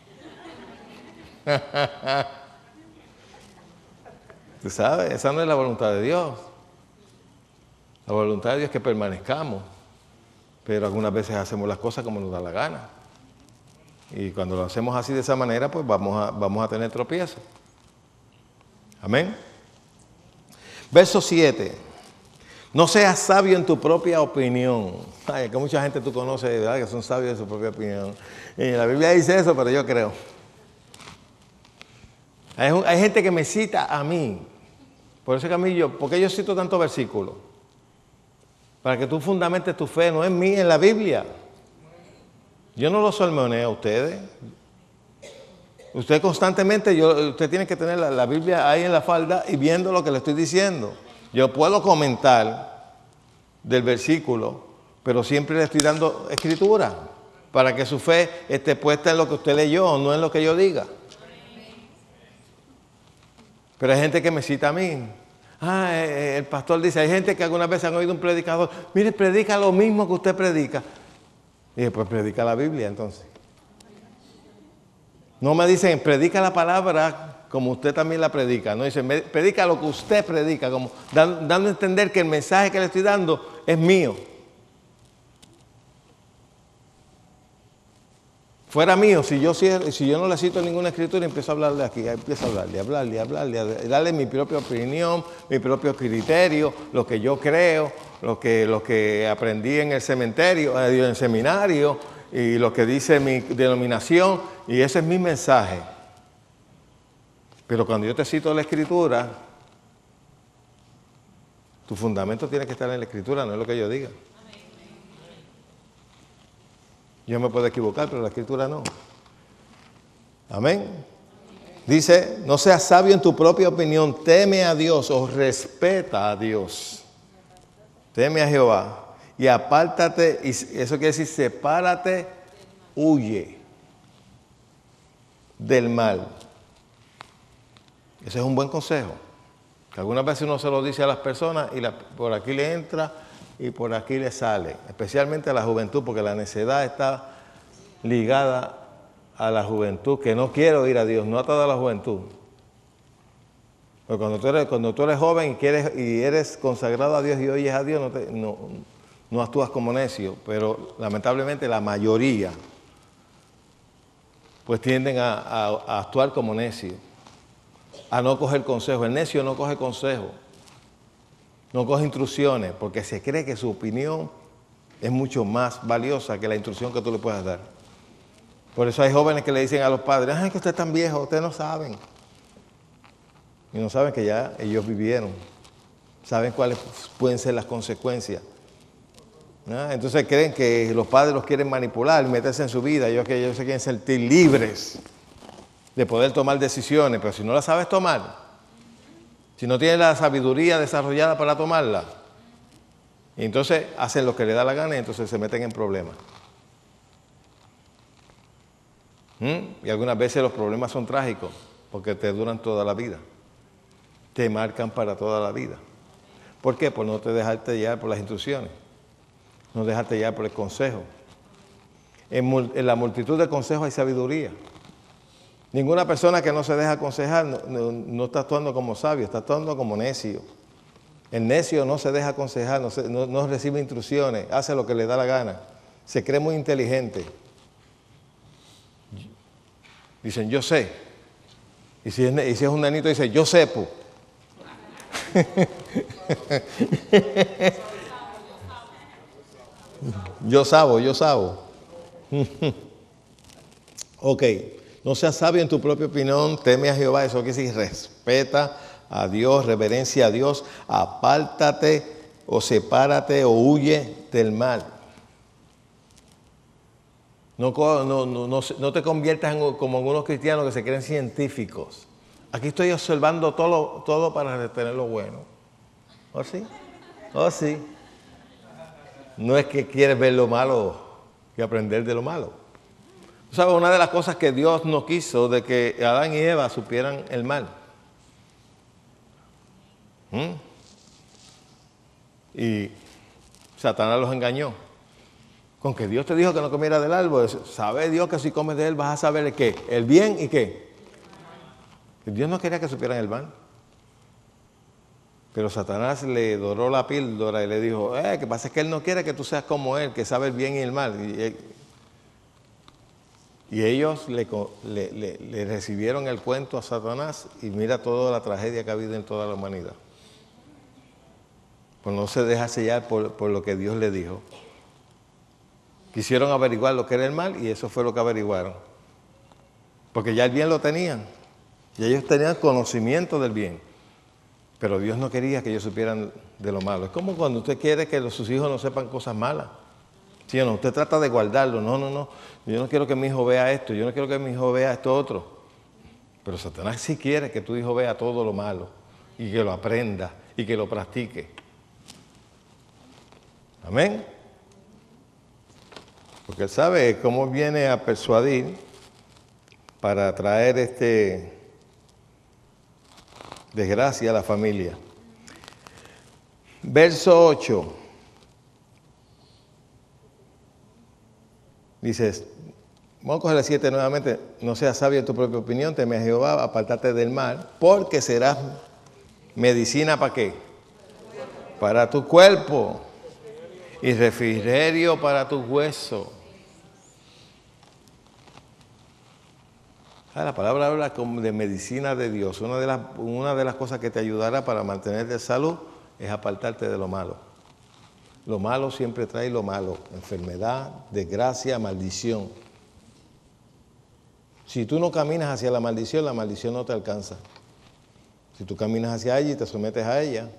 Tú sabes, esa no es la voluntad de Dios. La voluntad de Dios es que permanezcamos, pero algunas veces hacemos las cosas como nos da la gana. Y cuando lo hacemos así de esa manera, pues vamos a, vamos a tener tropiezos. Amén. Verso siete. No seas sabio en tu propia opinión. Ay, que mucha gente tú conoces, ¿verdad?, que son sabios en su propia opinión. Y la Biblia dice eso, pero yo creo. Hay, hay gente que me cita a mí, Por eso, Camillo, ¿por qué yo cito tantos versículos? Para que tú fundamentes tu fe, no en mí, en la Biblia. Yo no los salmoneo a ustedes. Usted constantemente, yo, usted tiene que tener la, la Biblia ahí en la falda y viendo lo que le estoy diciendo. Yo puedo comentar del versículo, pero siempre le estoy dando escritura para que su fe esté puesta en lo que usted leyó, no en lo que yo diga. Pero hay gente que me cita a mí. Ah, el pastor dice, hay gente que algunas veces han oído un predicador, mire, predica lo mismo que usted predica. Y después predica la Biblia entonces. No me dicen, predica la palabra como usted también la predica. No dicen, predica lo que usted predica, como dando a entender que el mensaje que le estoy dando es mío. Fuera mío, si yo, si yo no le cito ninguna escritura, empiezo a hablarle aquí, empiezo a hablarle, hablarle, hablarle, hablarle, darle mi propia opinión, mi propio criterio, lo que yo creo, lo que, lo que aprendí en el cementerio, en el seminario, y lo que dice mi denominación, y ese es mi mensaje. Pero cuando yo te cito la escritura, tu fundamento tiene que estar en la escritura, no es lo que yo diga. Yo me puedo equivocar, pero la escritura no. Amén. Dice, no seas sabio en tu propia opinión, teme a Dios o respeta a Dios. Teme a Jehová. Y apártate, y eso quiere decir, sepárate, huye del mal. Ese es un buen consejo. Que algunas veces uno se lo dice a las personas y la, por aquí le entra y por aquí le sale. Especialmente a la juventud, porque la necedad está ligada a la juventud, que no quiere oír a Dios, no a toda la juventud. Porque cuando tú eres, cuando tú eres joven y, quieres, y eres consagrado a Dios y oyes a Dios, no te... No, No actúas como necio, pero lamentablemente la mayoría pues tienden a, a, a actuar como necio, a no coger consejo. El necio no coge consejo, no coge instrucciones, porque se cree que su opinión es mucho más valiosa que la instrucción que tú le puedas dar. Por eso hay jóvenes que le dicen a los padres, ay, que usted es tan viejo, ustedes no saben. Y no saben que ya ellos vivieron, saben cuáles pueden ser las consecuencias. ¿No? Entonces creen que los padres los quieren manipular, meterse en su vida. Ellos que ellos se quieren sentir libres de poder tomar decisiones, pero si no las sabes tomar, si no tienes la sabiduría desarrollada para tomarla, entonces hacen lo que les da la gana y entonces se meten en problemas. ¿Mm? Y algunas veces los problemas son trágicos porque te duran toda la vida, te marcan para toda la vida. ¿Por qué? Por no te dejarte llevar por las instrucciones. No dejarte llevar por el consejo. En, en la multitud de consejos hay sabiduría. Ninguna persona que no se deja aconsejar no, no, no está actuando como sabio, está actuando como necio. El necio no se deja aconsejar, no, se, no, no recibe instrucciones, hace lo que le da la gana. Se cree muy inteligente. Dicen, yo sé. Y si es, y si es un nenito, dice, yo sepo. Yo sabo, yo sabo. Ok, no seas sabio en tu propia opinión, teme a Jehová, eso quiere decir respeta a Dios, reverencia a Dios, apártate o sepárate o huye del mal. No, no, no, no, no te conviertas en, como algunos cristianos que se creen científicos. Aquí estoy observando todo, todo para retener lo bueno. ¿Oh sí? ¿Oh sí? No es que quieres ver lo malo y aprender de lo malo. ¿Sabes? Una de las cosas que Dios no quiso de que Adán y Eva supieran el mal. ¿Mm? Y Satanás los engañó. Con que Dios te dijo que no comiera del árbol. Sabe Dios que si comes de él vas a saber el qué. El bien y qué. Dios no quería que supieran el mal. Pero Satanás le doró la píldora y le dijo, eh, que pasa es que él no quiere que tú seas como él, que sabe el bien y el mal. Y, y ellos le, le, le, le recibieron el cuento a Satanás y mira toda la tragedia que ha habido en toda la humanidad. Pues no se deja sellar por, por lo que Dios le dijo. Quisieron averiguar lo que era el mal y eso fue lo que averiguaron. Porque ya el bien lo tenían. Y ellos tenían conocimiento del bien. Pero Dios no quería que ellos supieran de lo malo. Es como cuando usted quiere que los, sus hijos no sepan cosas malas. ¿Sí o no? Usted trata de guardarlo. No, no, no. Yo no quiero que mi hijo vea esto. Yo no quiero que mi hijo vea esto otro. Pero Satanás sí quiere que tu hijo vea todo lo malo. Y que lo aprenda. Y que lo practique. Amén. Porque él sabe cómo viene a persuadir para traer este desgracia a la familia. Verso ocho. Dices, vamos a coger el siete nuevamente. No seas sabio en tu propia opinión, teme a Jehová, apártate del mal, porque serás medicina ¿para qué? Para tu cuerpo y refrigerio para tus huesos. Ah, la palabra habla como de medicina de Dios. Una de, las, una de las cosas que te ayudará para mantenerte en salud es apartarte de lo malo. Lo malo siempre trae lo malo. Enfermedad, desgracia, maldición. Si tú no caminas hacia la maldición, la maldición no te alcanza. Si tú caminas hacia ella y te sometes a ella.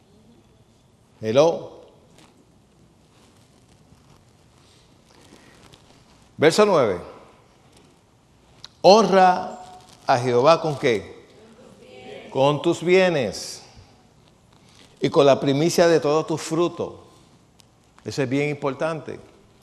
Hello. Verso nueve. Honra a Jehová ¿con qué? Con tus bienes y con la primicia de todos tus frutos. Eso es bien importante.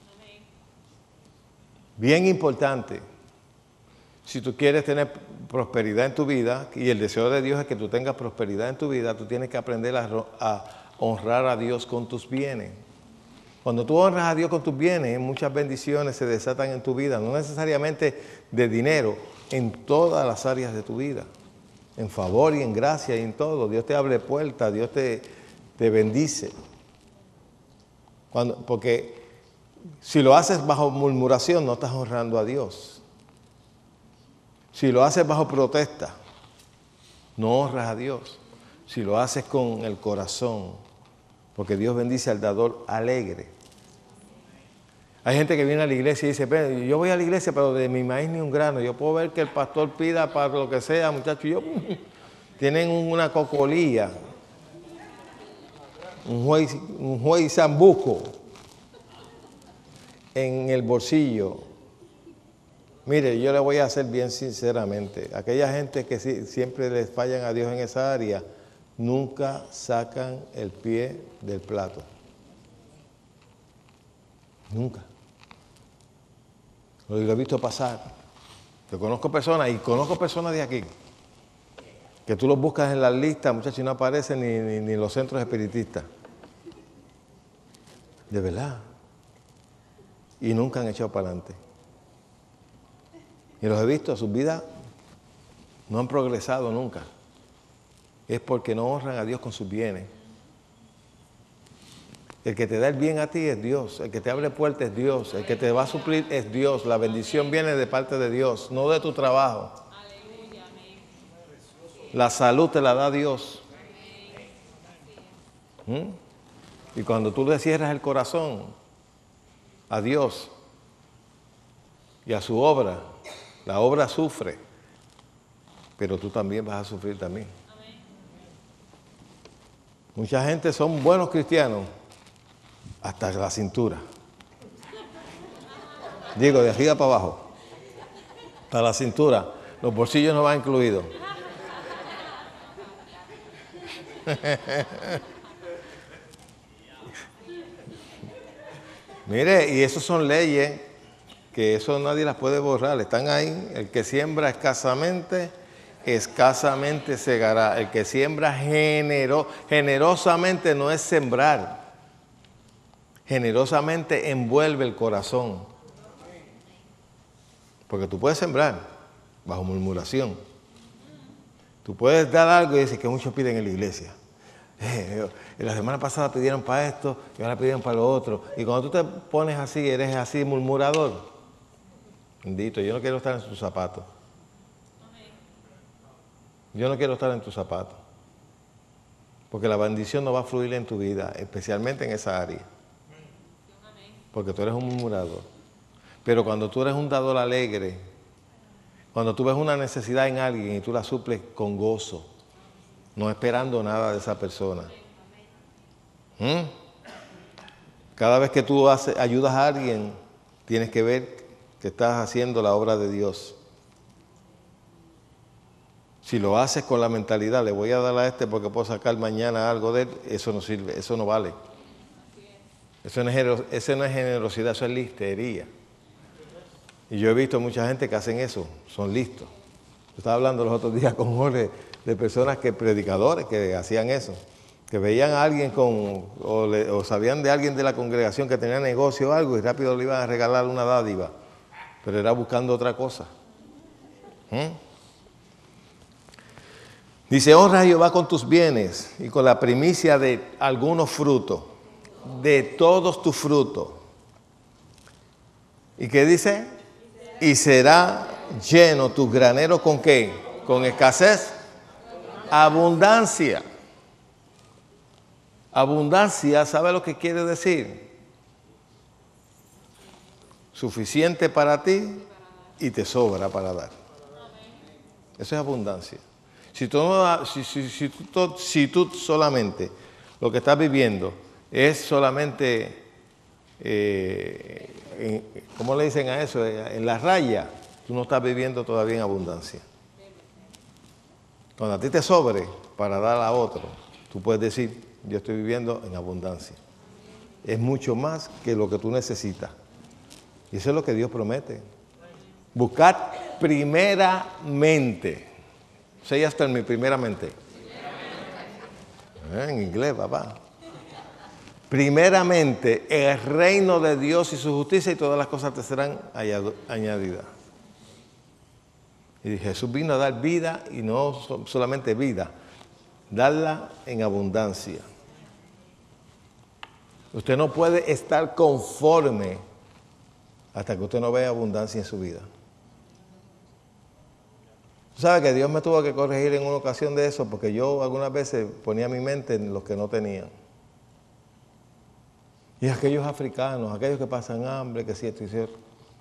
Bien importante. Si tú quieres tener prosperidad en tu vida, y el deseo de Dios es que tú tengas prosperidad en tu vida, tú tienes que aprender a, a honrar a Dios con tus bienes. Cuando tú honras a Dios con tus bienes, muchas bendiciones se desatan en tu vida, no necesariamente de dinero, en todas las áreas de tu vida, en favor y en gracia y en todo. Dios te abre puertas, Dios te, te bendice. Cuando, porque si lo haces bajo murmuración, no estás honrando a Dios. Si lo haces bajo protesta, no honras a Dios. Si lo haces con el corazón, porque Dios bendice al dador alegre. Hay gente que viene a la iglesia y dice, yo voy a la iglesia, pero de mi maíz ni un grano. Yo puedo ver que el pastor pida para lo que sea, muchachos. Yo, tienen una cocolía, un juez, un juez zambuco en el bolsillo. Mire, yo le voy a hacer bien sinceramente. Aquella gente que sí, siempre les fallan a Dios en esa área, nunca sacan el pie del plato. Nunca. Lo he visto pasar. Yo conozco personas, y conozco personas de aquí, que tú los buscas en las listas, muchachos, y no aparecen ni, ni, ni los centros espiritistas. De verdad. Y nunca han echado para adelante. Y los he visto, sus vidas no han progresado nunca. Es porque no honran a Dios con sus bienes. El que te da el bien a ti es Dios. El que te abre puertas es Dios. El que te va a suplir es Dios. La bendición viene de parte de Dios, no de tu trabajo. La salud te la da Dios. ¿Mm? Y cuando tú le cierras el corazón a Dios y a su obra, la obra sufre, pero tú también vas a sufrir también. Mucha gente son buenos cristianos hasta la cintura. Digo, de arriba para abajo. Hasta la cintura. Los bolsillos no van incluidos. Mire, y eso son leyes que eso nadie las puede borrar. Están ahí. El que siembra escasamente, escasamente segará. El que siembra genero, generosamente no es sembrar. Generosamente envuelve el corazón. Porque tú puedes sembrar bajo murmuración. Tú puedes dar algo y decir que muchos piden en la iglesia. Eh, la semana pasada pidieron para esto y ahora pidieron para lo otro. Y cuando tú te pones así, eres así murmurador. Bendito, yo no quiero estar en tus zapatos. Yo no quiero estar en tus zapatos. Porque la bendición no va a fluir en tu vida, especialmente en esa área. Porque tú eres un murmurador. Pero cuando tú eres un dador alegre, cuando tú ves una necesidad en alguien y tú la suples con gozo, no esperando nada de esa persona. ¿Mm? Cada vez que tú haces, ayudas a alguien, tienes que ver que estás haciendo la obra de Dios. Si lo haces con la mentalidad, le voy a dar a este porque puedo sacar mañana algo de él, eso no sirve, eso no vale. Eso no es, eso no es generosidad, eso es listería. Y yo he visto mucha gente que hacen eso, son listos. Yo estaba hablando los otros días con Jorge de personas que, predicadores, que hacían eso. Que veían a alguien con, o, le, o sabían de alguien de la congregación que tenía negocio o algo y rápido le iban a regalar una dádiva. Pero era buscando otra cosa. ¿Mm? Dice, honra a Jehová con tus bienes y con la primicia de algunos frutos, de todos tus frutos. ¿Y qué dice? Y será lleno tus graneros con qué? Con escasez, abundancia. Abundancia, ¿sabe lo que quiere decir? Suficiente para ti y te sobra para dar. Eso es abundancia. Si tú, no, si, si, si, tú, si tú solamente lo que estás viviendo es solamente, eh, en, ¿cómo le dicen a eso? En la raya, tú no estás viviendo todavía en abundancia. Cuando a ti te sobre para dar a otro, tú puedes decir, yo estoy viviendo en abundancia. Es mucho más que lo que tú necesitas. Y eso es lo que Dios promete. Buscad primeramente. Say after me, primeramente. Eh, en inglés, papá. Primeramente, el reino de Dios y su justicia y todas las cosas te serán añadidas. Y Jesús vino a dar vida y no solamente vida, darla en abundancia. Usted no puede estar conforme hasta que usted no vea abundancia en su vida. ¿Sabe que Dios me tuvo que corregir en una ocasión de eso? Porque yo algunas veces ponía mi mente en los que no tenían. Y aquellos africanos, aquellos que pasan hambre, que cierto y cierto.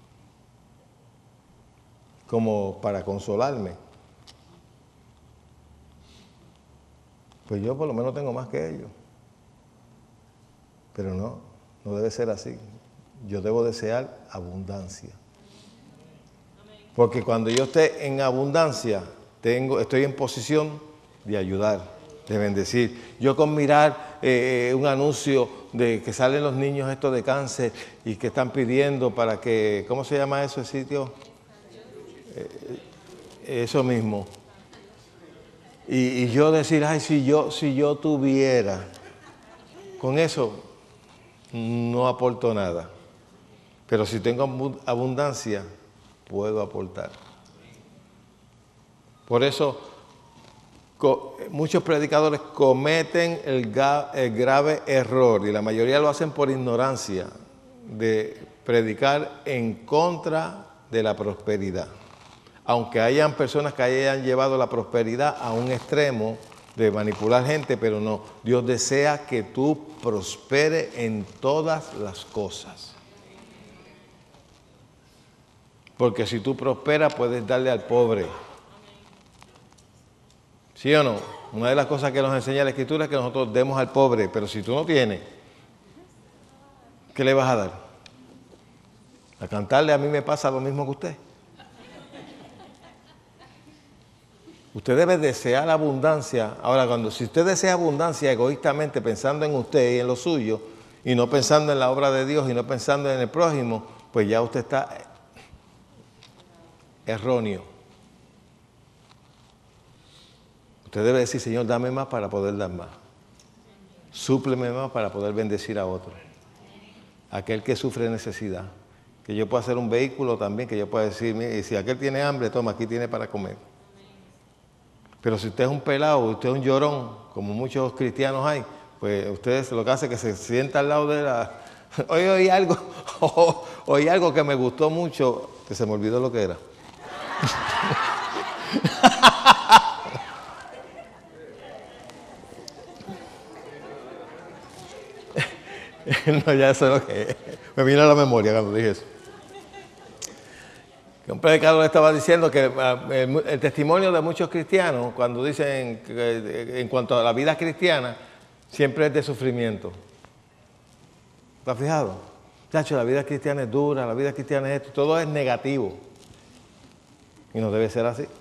Como para consolarme. Pues yo por lo menos tengo más que ellos. Pero no, no debe ser así. Yo debo desear abundancia. Porque cuando yo esté en abundancia, tengo, estoy en posición de ayudar, de bendecir. Yo con mirar eh, un anuncio de que salen los niños estos de cáncer y que están pidiendo para que, ¿cómo se llama eso el sitio? Eh, eso mismo. Y, y yo decir, ay, si yo, si yo tuviera, con eso no aporto nada. Pero si tengo abundancia, puedo aportar. Por eso muchos predicadores cometen el, el grave error, y la mayoría lo hacen por ignorancia, de predicar en contra de la prosperidad. Aunque hayan personas que hayan llevado la prosperidad a un extremo de manipular gente, pero no. Dios desea que tú prosperes en todas las cosas. Porque si tú prosperas, puedes darle al pobre. ¿Sí o no? Una de las cosas que nos enseña la Escritura es que nosotros demos al pobre, pero si tú no tienes, ¿qué le vas a dar? A cantarle a mí me pasa lo mismo que usted. Usted debe desear abundancia. Ahora, cuando si usted desea abundancia egoístamente, pensando en usted y en lo suyo, y no pensando en la obra de Dios y no pensando en el prójimo, pues ya usted está erróneo. Usted debe decir, Señor, dame más para poder dar más. Súpleme más para poder bendecir a otro. Aquel que sufre necesidad. Que yo pueda hacer un vehículo también, que yo pueda decir, mire, si aquel tiene hambre, toma, aquí tiene para comer. Pero si usted es un pelado, usted es un llorón, como muchos cristianos hay, pues usted lo que hace es que se sienta al lado de la... Hoy oí algo, oí algo que me gustó mucho, que se me olvidó lo que era. No, ya sé lo que es. Me vino a la memoria cuando dije eso. Que un predicador le estaba diciendo que uh, el, el testimonio de muchos cristianos, cuando dicen que, en cuanto a la vida cristiana, siempre es de sufrimiento. ¿Te has fijado? Chacho, la vida cristiana es dura, la vida cristiana es esto, todo es negativo. Y no debe ser así.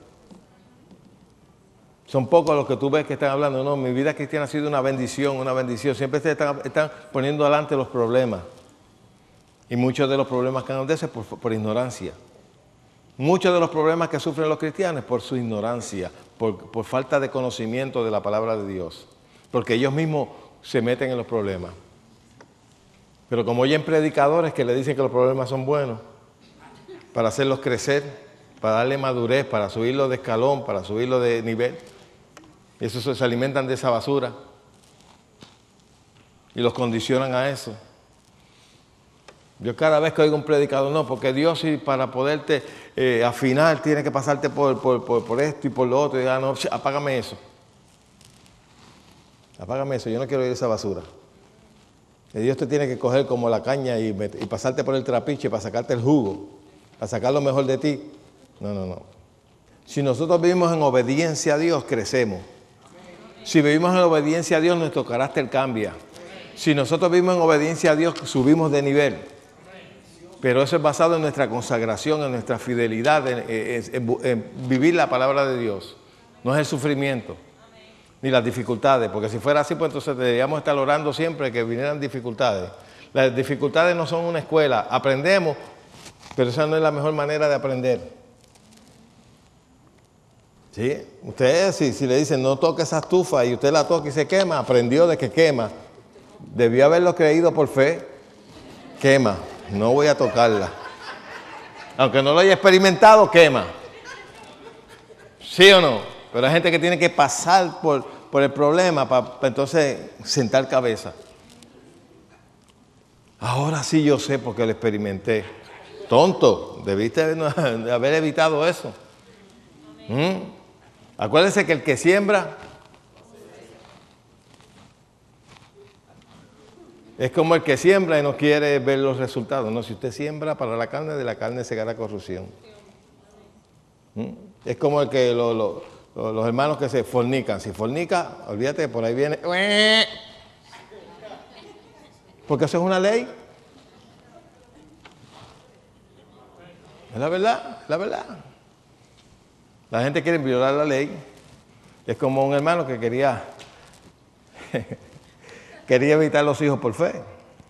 Son pocos los que tú ves que están hablando, no, mi vida cristiana ha sido una bendición, una bendición. Siempre se están, están poniendo adelante los problemas. Y muchos de los problemas que acontecen por, por ignorancia. Muchos de los problemas que sufren los cristianos por su ignorancia, por, por falta de conocimiento de la palabra de Dios. Porque ellos mismos se meten en los problemas. Pero como oyen predicadores que le dicen que los problemas son buenos, para hacerlos crecer, para darle madurez, para subirlos de escalón, para subirlos de nivel, y eso se, se alimentan de esa basura y los condicionan a eso. Yo cada vez que oigo un predicador, no, porque Dios sí, para poderte eh, afinar tiene que pasarte por, por, por, por esto y por lo otro. Y ya, no, apágame eso. Apágame eso, yo no quiero oír esa basura. Y Dios te tiene que coger como la caña y, y pasarte por el trapiche para sacarte el jugo, para sacar lo mejor de ti. No, no, no. Si nosotros vivimos en obediencia a Dios, crecemos. Si vivimos en obediencia a Dios, nuestro carácter cambia. Si nosotros vivimos en obediencia a Dios, subimos de nivel. Pero eso es basado en nuestra consagración, en nuestra fidelidad, en, en, en, en vivir la palabra de Dios. No es el sufrimiento, ni las dificultades, porque si fuera así, pues entonces deberíamos estar orando siempre que vinieran dificultades. Las dificultades no son una escuela, aprendemos, pero esa no es la mejor manera de aprender. ¿Sí? Usted, si, si le dicen no toque esa estufa y usted la toca y se quema, aprendió de que quema. Debió haberlo creído por fe, quema. No voy a tocarla. Aunque no lo haya experimentado, quema. ¿Sí o no? Pero hay gente que tiene que pasar por, por el problema para, para entonces sentar cabeza. Ahora sí yo sé porque lo experimenté. Tonto, debiste haber evitado eso. ¿Mm? Acuérdense que el que siembra es como el que siembra y no quiere ver los resultados. No, si usted siembra para la carne, de la carne segará corrupción. ¿Mm? Es como el que lo, lo, lo, los hermanos que se fornican. Si fornica, olvídate, por ahí viene. Porque eso es una ley. Es la verdad, es la verdad. La gente quiere violar la ley. Es como un hermano que quería... Quería evitar los hijos por fe.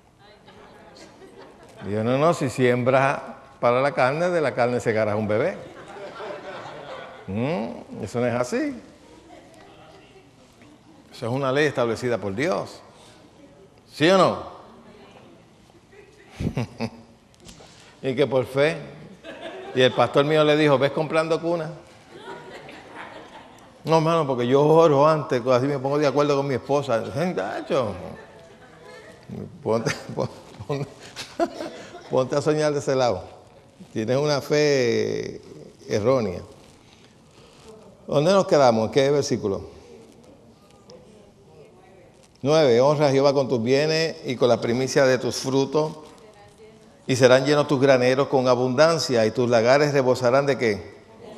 Y yo, no, no, si siembras para la carne, de la carne segarás un bebé. Mm, eso no es así. Eso es una ley establecida por Dios. ¿Sí o no? Y que por fe. Y el pastor mío le dijo, ¿ves comprando cuna? No, hermano, porque yo oro antes, así me pongo de acuerdo con mi esposa. Ponte, ponte, ponte a soñar de ese lado. Tienes una fe errónea. ¿Dónde nos quedamos? ¿En qué versículo? Nueve. Honra a Jehová con tus bienes y con la primicia de tus frutos, y serán llenos tus graneros con abundancia, y tus lagares rebosarán ¿de qué?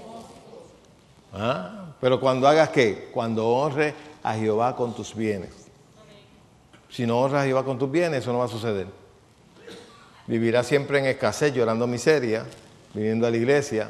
¿Ah? Pero cuando hagas ¿qué? Cuando honres a Jehová con tus bienes. Si no honras a Jehová con tus bienes, eso no va a suceder. Vivirás siempre en escasez, llorando miseria, viniendo a la iglesia.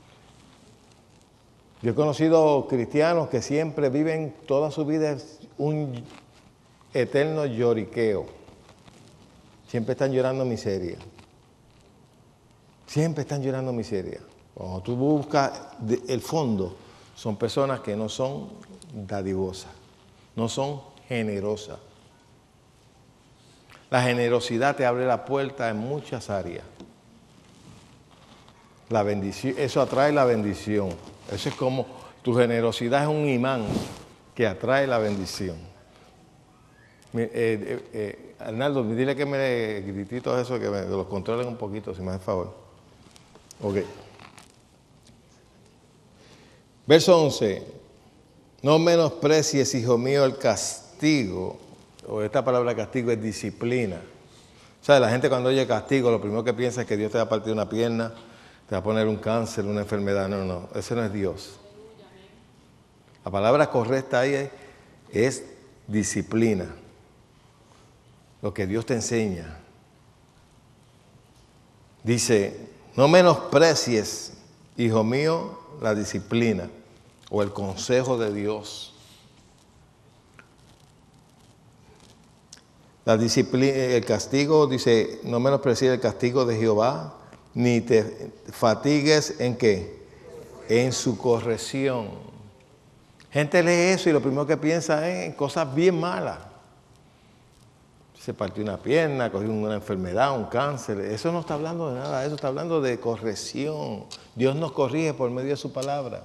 Yo he conocido cristianos que siempre viven toda su vida un eterno lloriqueo. Siempre están llorando miseria. Siempre están llorando miseria. Cuando tú buscas el fondo, son personas que no son dadivosas, no son generosas. La generosidad te abre la puerta en muchas áreas. La bendición, eso atrae la bendición. Eso es como, tu generosidad es un imán que atrae la bendición. Eh, eh, eh, Arnaldo, dile que me grititos eso, que me que los controlen un poquito, si me hace favor. Ok. Verso once. No menosprecies, hijo mío, el castigo. O esta palabra castigo es disciplina. O sea, la gente cuando oye castigo, lo primero que piensa es que Dios te va a partir una pierna, te va a poner un cáncer, una enfermedad. No, no, ese no es Dios. La palabra correcta ahí es, es disciplina. Lo que Dios te enseña. Dice, no menosprecies, hijo mío, la disciplina o el consejo de Dios. La disciplina, el castigo, dice, no menosprecies el castigo de Jehová, ni te fatigues en qué, en su corrección. Gente lee eso y lo primero que piensa es en cosas bien malas. Se partió una pierna, cogió una enfermedad, un cáncer. Eso no está hablando de nada, eso está hablando de corrección. Dios nos corrige por medio de su palabra.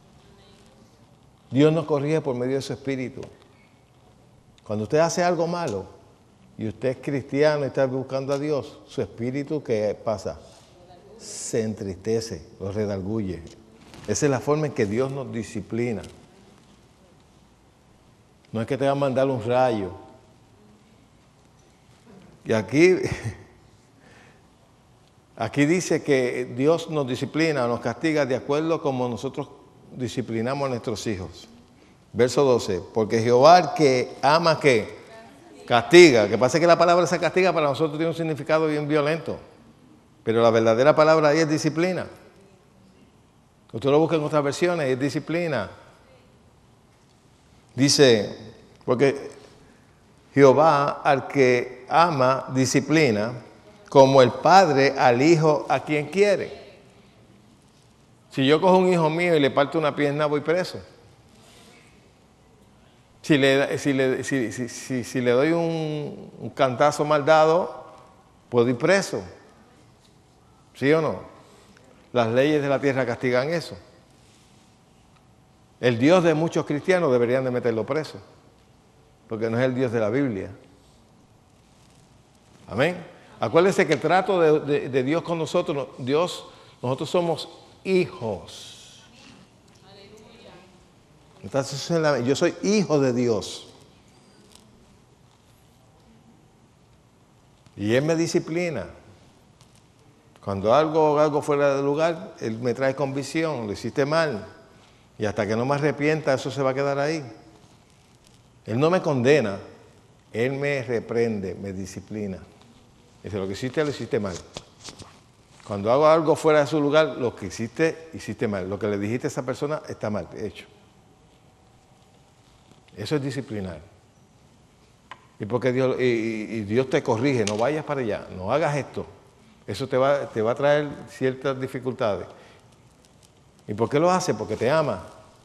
Dios nos corrige por medio de su espíritu. Cuando usted hace algo malo y usted es cristiano y está buscando a Dios, su espíritu, ¿qué pasa? Se entristece, lo redarguye. Esa es la forma en que Dios nos disciplina. No es que te va a mandar un rayo. Y aquí, aquí dice que Dios nos disciplina, nos castiga de acuerdo como nosotros disciplinamos a nuestros hijos. Verso doce, porque Jehová el que ama, ¿qué? Castiga. Que pasa que la palabra esa castiga para nosotros tiene un significado bien violento. Pero la verdadera palabra ahí es disciplina. Usted lo busca en otras versiones, es disciplina. Dice, porque Jehová al que ama, disciplina, como el padre al hijo a quien quiere. Si yo cojo un hijo mío y le parto una pierna, voy preso. Si le, si le, si, si, si, si le doy un, un cantazo mal dado, puedo ir preso. ¿Sí o no? Las leyes de la tierra castigan eso. El Dios de muchos cristianos deberían de meterlo preso, porque no es el Dios de la Biblia. Amén. Acuérdense que el trato de, de, de Dios con nosotros, Dios, nosotros somos hijos. Entonces, yo soy hijo de Dios. Y Él me disciplina. Cuando algo, algo fuera de lugar, Él me trae convicción, lo hiciste mal. Y hasta que no me arrepienta, eso se va a quedar ahí. Él no me condena, Él me reprende, me disciplina. Dice, lo que hiciste, lo hiciste mal. Cuando hago algo fuera de su lugar, lo que hiciste, hiciste mal. Lo que le dijiste a esa persona está mal hecho. Eso es disciplinar. Y porque Dios, y, y Dios te corrige, no vayas para allá, no hagas esto. Eso te va, te va a traer ciertas dificultades. ¿Y por qué lo hace? Porque te ama.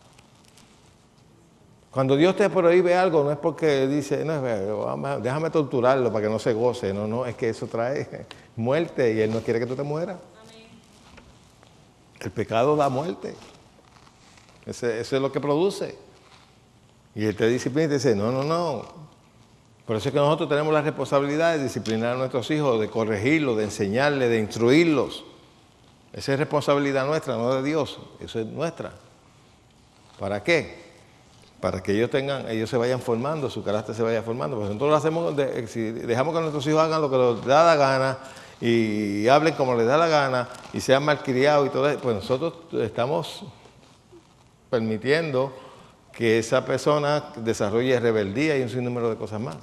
Cuando Dios te prohíbe algo, no es porque dice, no, déjame torturarlo para que no se goce. No, no, es que eso trae muerte y Él no quiere que tú te mueras. Amén. El pecado da muerte. Ese, eso es lo que produce. Y Él te disciplina y te dice, no, no, no. Por eso es que nosotros tenemos la responsabilidad de disciplinar a nuestros hijos, de corregirlos, de enseñarles, de instruirlos. Esa es responsabilidad nuestra, no de Dios. Eso es nuestra. ¿Para qué? Para que ellos tengan, ellos se vayan formando, su carácter se vaya formando. Pues nosotros lo hacemos, de, si dejamos que nuestros hijos hagan lo que les da la gana y hablen como les da la gana y sean malcriados y todo eso, pues nosotros estamos permitiendo que esa persona desarrolle rebeldía y un sinnúmero de cosas más.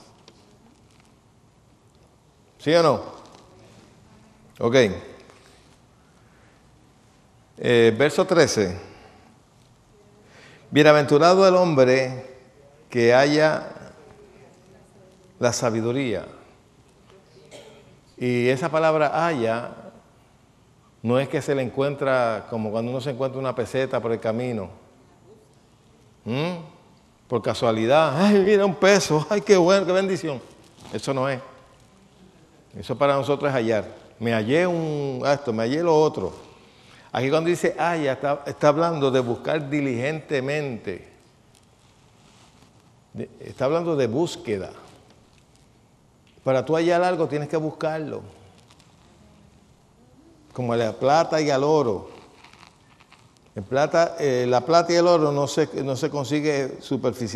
¿Sí o no? Ok. Eh, verso trece. Bienaventurado el hombre que haya la sabiduría. Y esa palabra haya no es que se le encuentra como cuando uno se encuentra una peseta por el camino. ¿Mm? Por casualidad. Ay, mira un peso. Ay, qué bueno, qué bendición. Eso no es. Eso para nosotros es hallar. Me hallé un esto, me hallé lo otro. Aquí cuando dice haya, está, está hablando de buscar diligentemente. De, está hablando de búsqueda. Para tú hallar algo tienes que buscarlo. Como a la plata y al oro. En plata, eh, la plata y el oro no se, no se consigue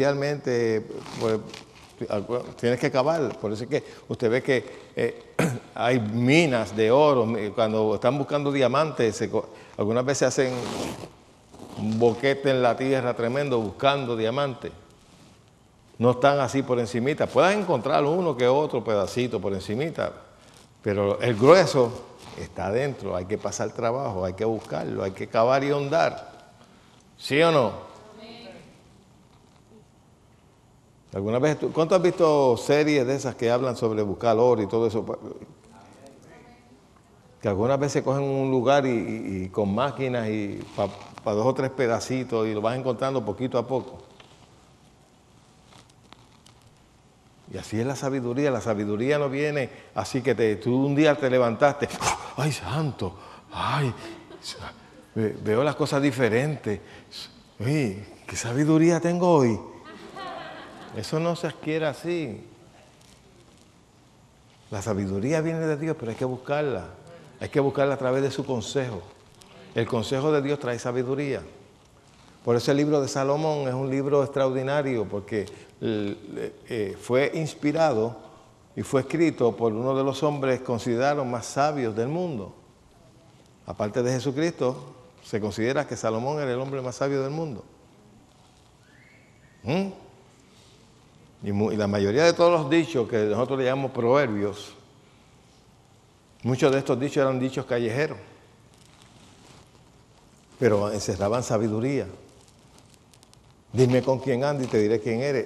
superficialmente. Pues, tienes que cavar. Por eso es que usted ve que eh, hay minas de oro. Cuando están buscando diamantes, se, algunas veces hacen un boquete en la tierra tremendo buscando diamantes. No están así por encimita. Pueden encontrar uno que otro pedacito por encimita, pero el grueso está adentro. Hay que pasar trabajo, hay que buscarlo, hay que cavar y hondar. ¿Sí o no? ¿Alguna vez tú, ¿cuánto has visto series de esas que hablan sobre buscar oro y todo eso? Que algunas veces cogen un lugar y, y, y con máquinas y para pa dos o tres pedacitos y lo vas encontrando poquito a poco. Y así es la sabiduría. La sabiduría no viene así que te, tú un día te levantaste, ¡ay, santo! ¡Ay! Veo las cosas diferentes. ¡Uy! ¿Qué sabiduría tengo hoy? Eso no se adquiere así. La sabiduría viene de Dios, pero hay que buscarla. Hay que buscarla a través de su consejo. El consejo de Dios trae sabiduría. Por eso el libro de Salomón es un libro extraordinario, porque eh, fue inspirado y fue escrito por uno de los hombres considerados más sabios del mundo. Aparte de Jesucristo, se considera que Salomón era el hombre más sabio del mundo. ¿Mm? Y, y la mayoría de todos los dichos que nosotros le llamamos proverbios, muchos de estos dichos eran dichos callejeros, pero encerraban sabiduría. Dime con quién andas y te diré quién eres.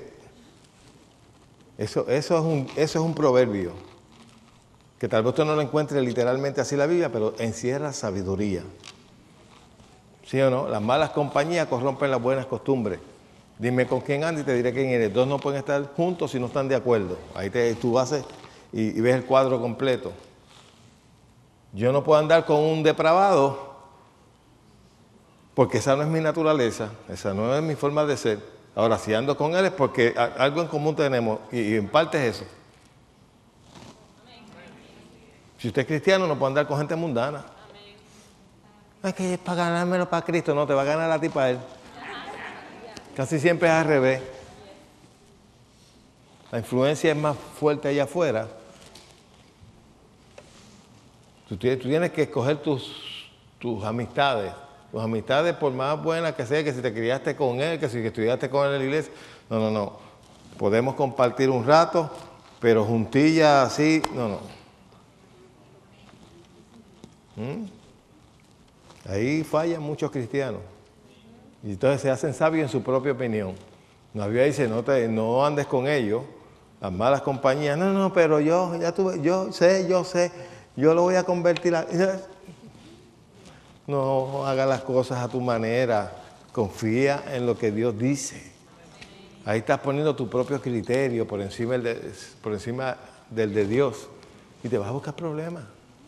Eso, eso, es un, eso es un proverbio, que tal vez usted no lo encuentre literalmente así en la Biblia, pero encierra sabiduría. ¿Sí o no? Las malas compañías corrompen las buenas costumbres. Dime con quién andas y te diré quién eres. Dos no pueden estar juntos si no están de acuerdo. Ahí te, tú vas y, y ves el cuadro completo. Yo no puedo andar con un depravado porque esa no es mi naturaleza, esa no es mi forma de ser. Ahora, si ando con él es porque algo en común tenemos y, y en parte es eso. Si usted es cristiano no puede andar con gente mundana. Es que es para ganármelo para Cristo, no, te va a ganar a ti para él. Casi siempre es al revés. La influencia es más fuerte allá afuera. Tú tienes, tú tienes que escoger tus, tus amistades. Tus amistades, por más buenas que sea, que si te criaste con él, que si estudiaste con él en la iglesia. No, no, no. Podemos compartir un rato, pero juntillas así, no, no. ¿Mm? Ahí fallan muchos cristianos. Y entonces se hacen sabios en su propia opinión. La Biblia dice, no, te, no andes con ellos, las malas compañías. No, no, pero yo, ya tuve, yo sé, yo sé, yo lo voy a convertir a... No hagas las cosas a tu manera, confía en lo que Dios dice. Ahí estás poniendo tu propio criterio por encima del de, por encima del de Dios y te vas a buscar problemas.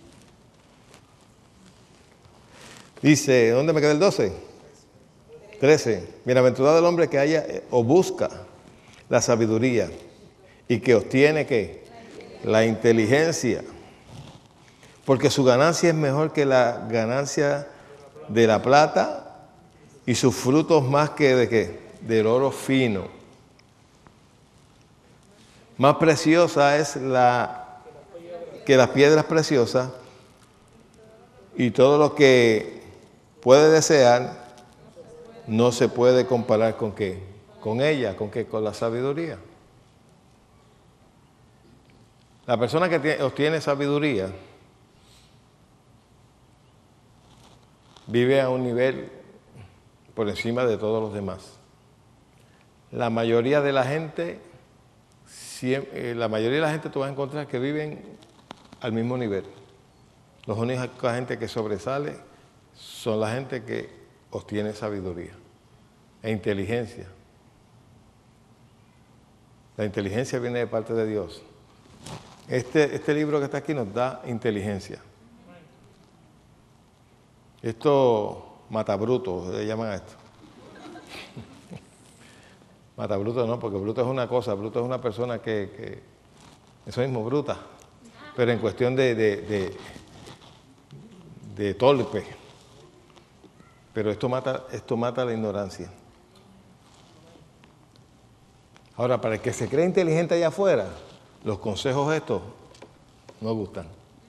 Dice, ¿dónde me queda el doce? trece. Bienaventurado el hombre que haya o busca la sabiduría y que obtiene ¿qué? La inteligencia. Porque su ganancia es mejor que la ganancia de la plata y sus frutos más que de qué, del oro fino. Más preciosa es la que las piedras preciosas y todo lo que puede desear no se puede comparar con qué, con ella, con qué, con la sabiduría. La persona que tiene, obtiene sabiduría vive a un nivel por encima de todos los demás. La mayoría de la gente, la mayoría de la gente tú vas a encontrar que viven al mismo nivel. Los únicos gente que sobresale son la gente que obtiene sabiduría e inteligencia. La inteligencia viene de parte de Dios. Este, este libro que está aquí nos da inteligencia. Esto mata bruto, le llaman a esto. Mata bruto no, porque bruto es una cosa, bruto es una persona que, que eso mismo, bruta, pero en cuestión de, de, de, de torpe. Pero esto mata, esto mata la ignorancia. Ahora, para el que se cree inteligente allá afuera, los consejos estos no gustan.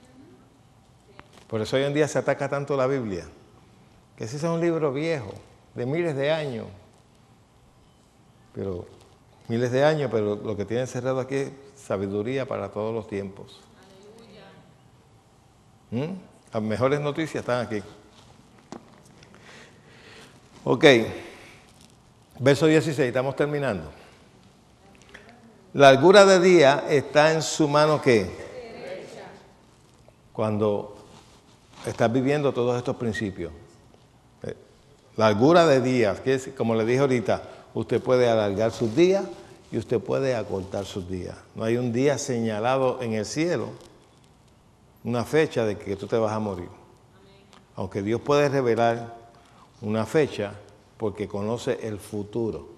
Por eso hoy en día se ataca tanto la Biblia, que ese es un libro viejo, de miles de años. Pero, miles de años, pero lo que tiene encerrado aquí es sabiduría para todos los tiempos. ¿Mm? Las mejores noticias están aquí. Ok, verso dieciséis, estamos terminando. La largura de día está en su mano, ¿qué? Derecha. Cuando estás viviendo todos estos principios. La largura de días, que es, como le dije ahorita, usted puede alargar sus días y usted puede acortar sus días. No hay un día señalado en el cielo, una fecha de que tú te vas a morir. Amén. Aunque Dios puede revelar una fecha porque conoce el futuro.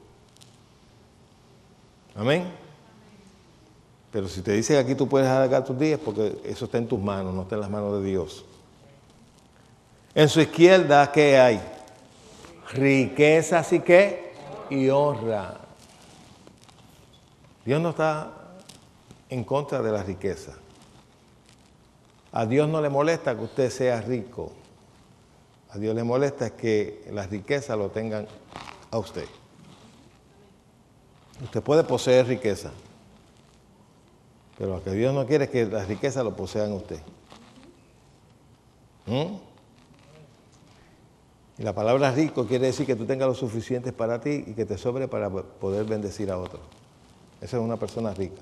Amén. Amén. Pero si te dice que aquí tú puedes alargar tus días, porque eso está en tus manos, no está en las manos de Dios. En su izquierda, ¿qué hay? Riquezas y qué? Y honra. Dios no está en contra de la riqueza. A Dios no le molesta que usted sea rico. A Dios le molesta que la riqueza lo tengan a usted. Usted puede poseer riqueza, pero lo que Dios no quiere es que la riqueza lo posean a usted. ¿Mm? Y la palabra rico quiere decir que tú tengas lo suficiente para ti y que te sobre para poder bendecir a otros. Esa es una persona rica.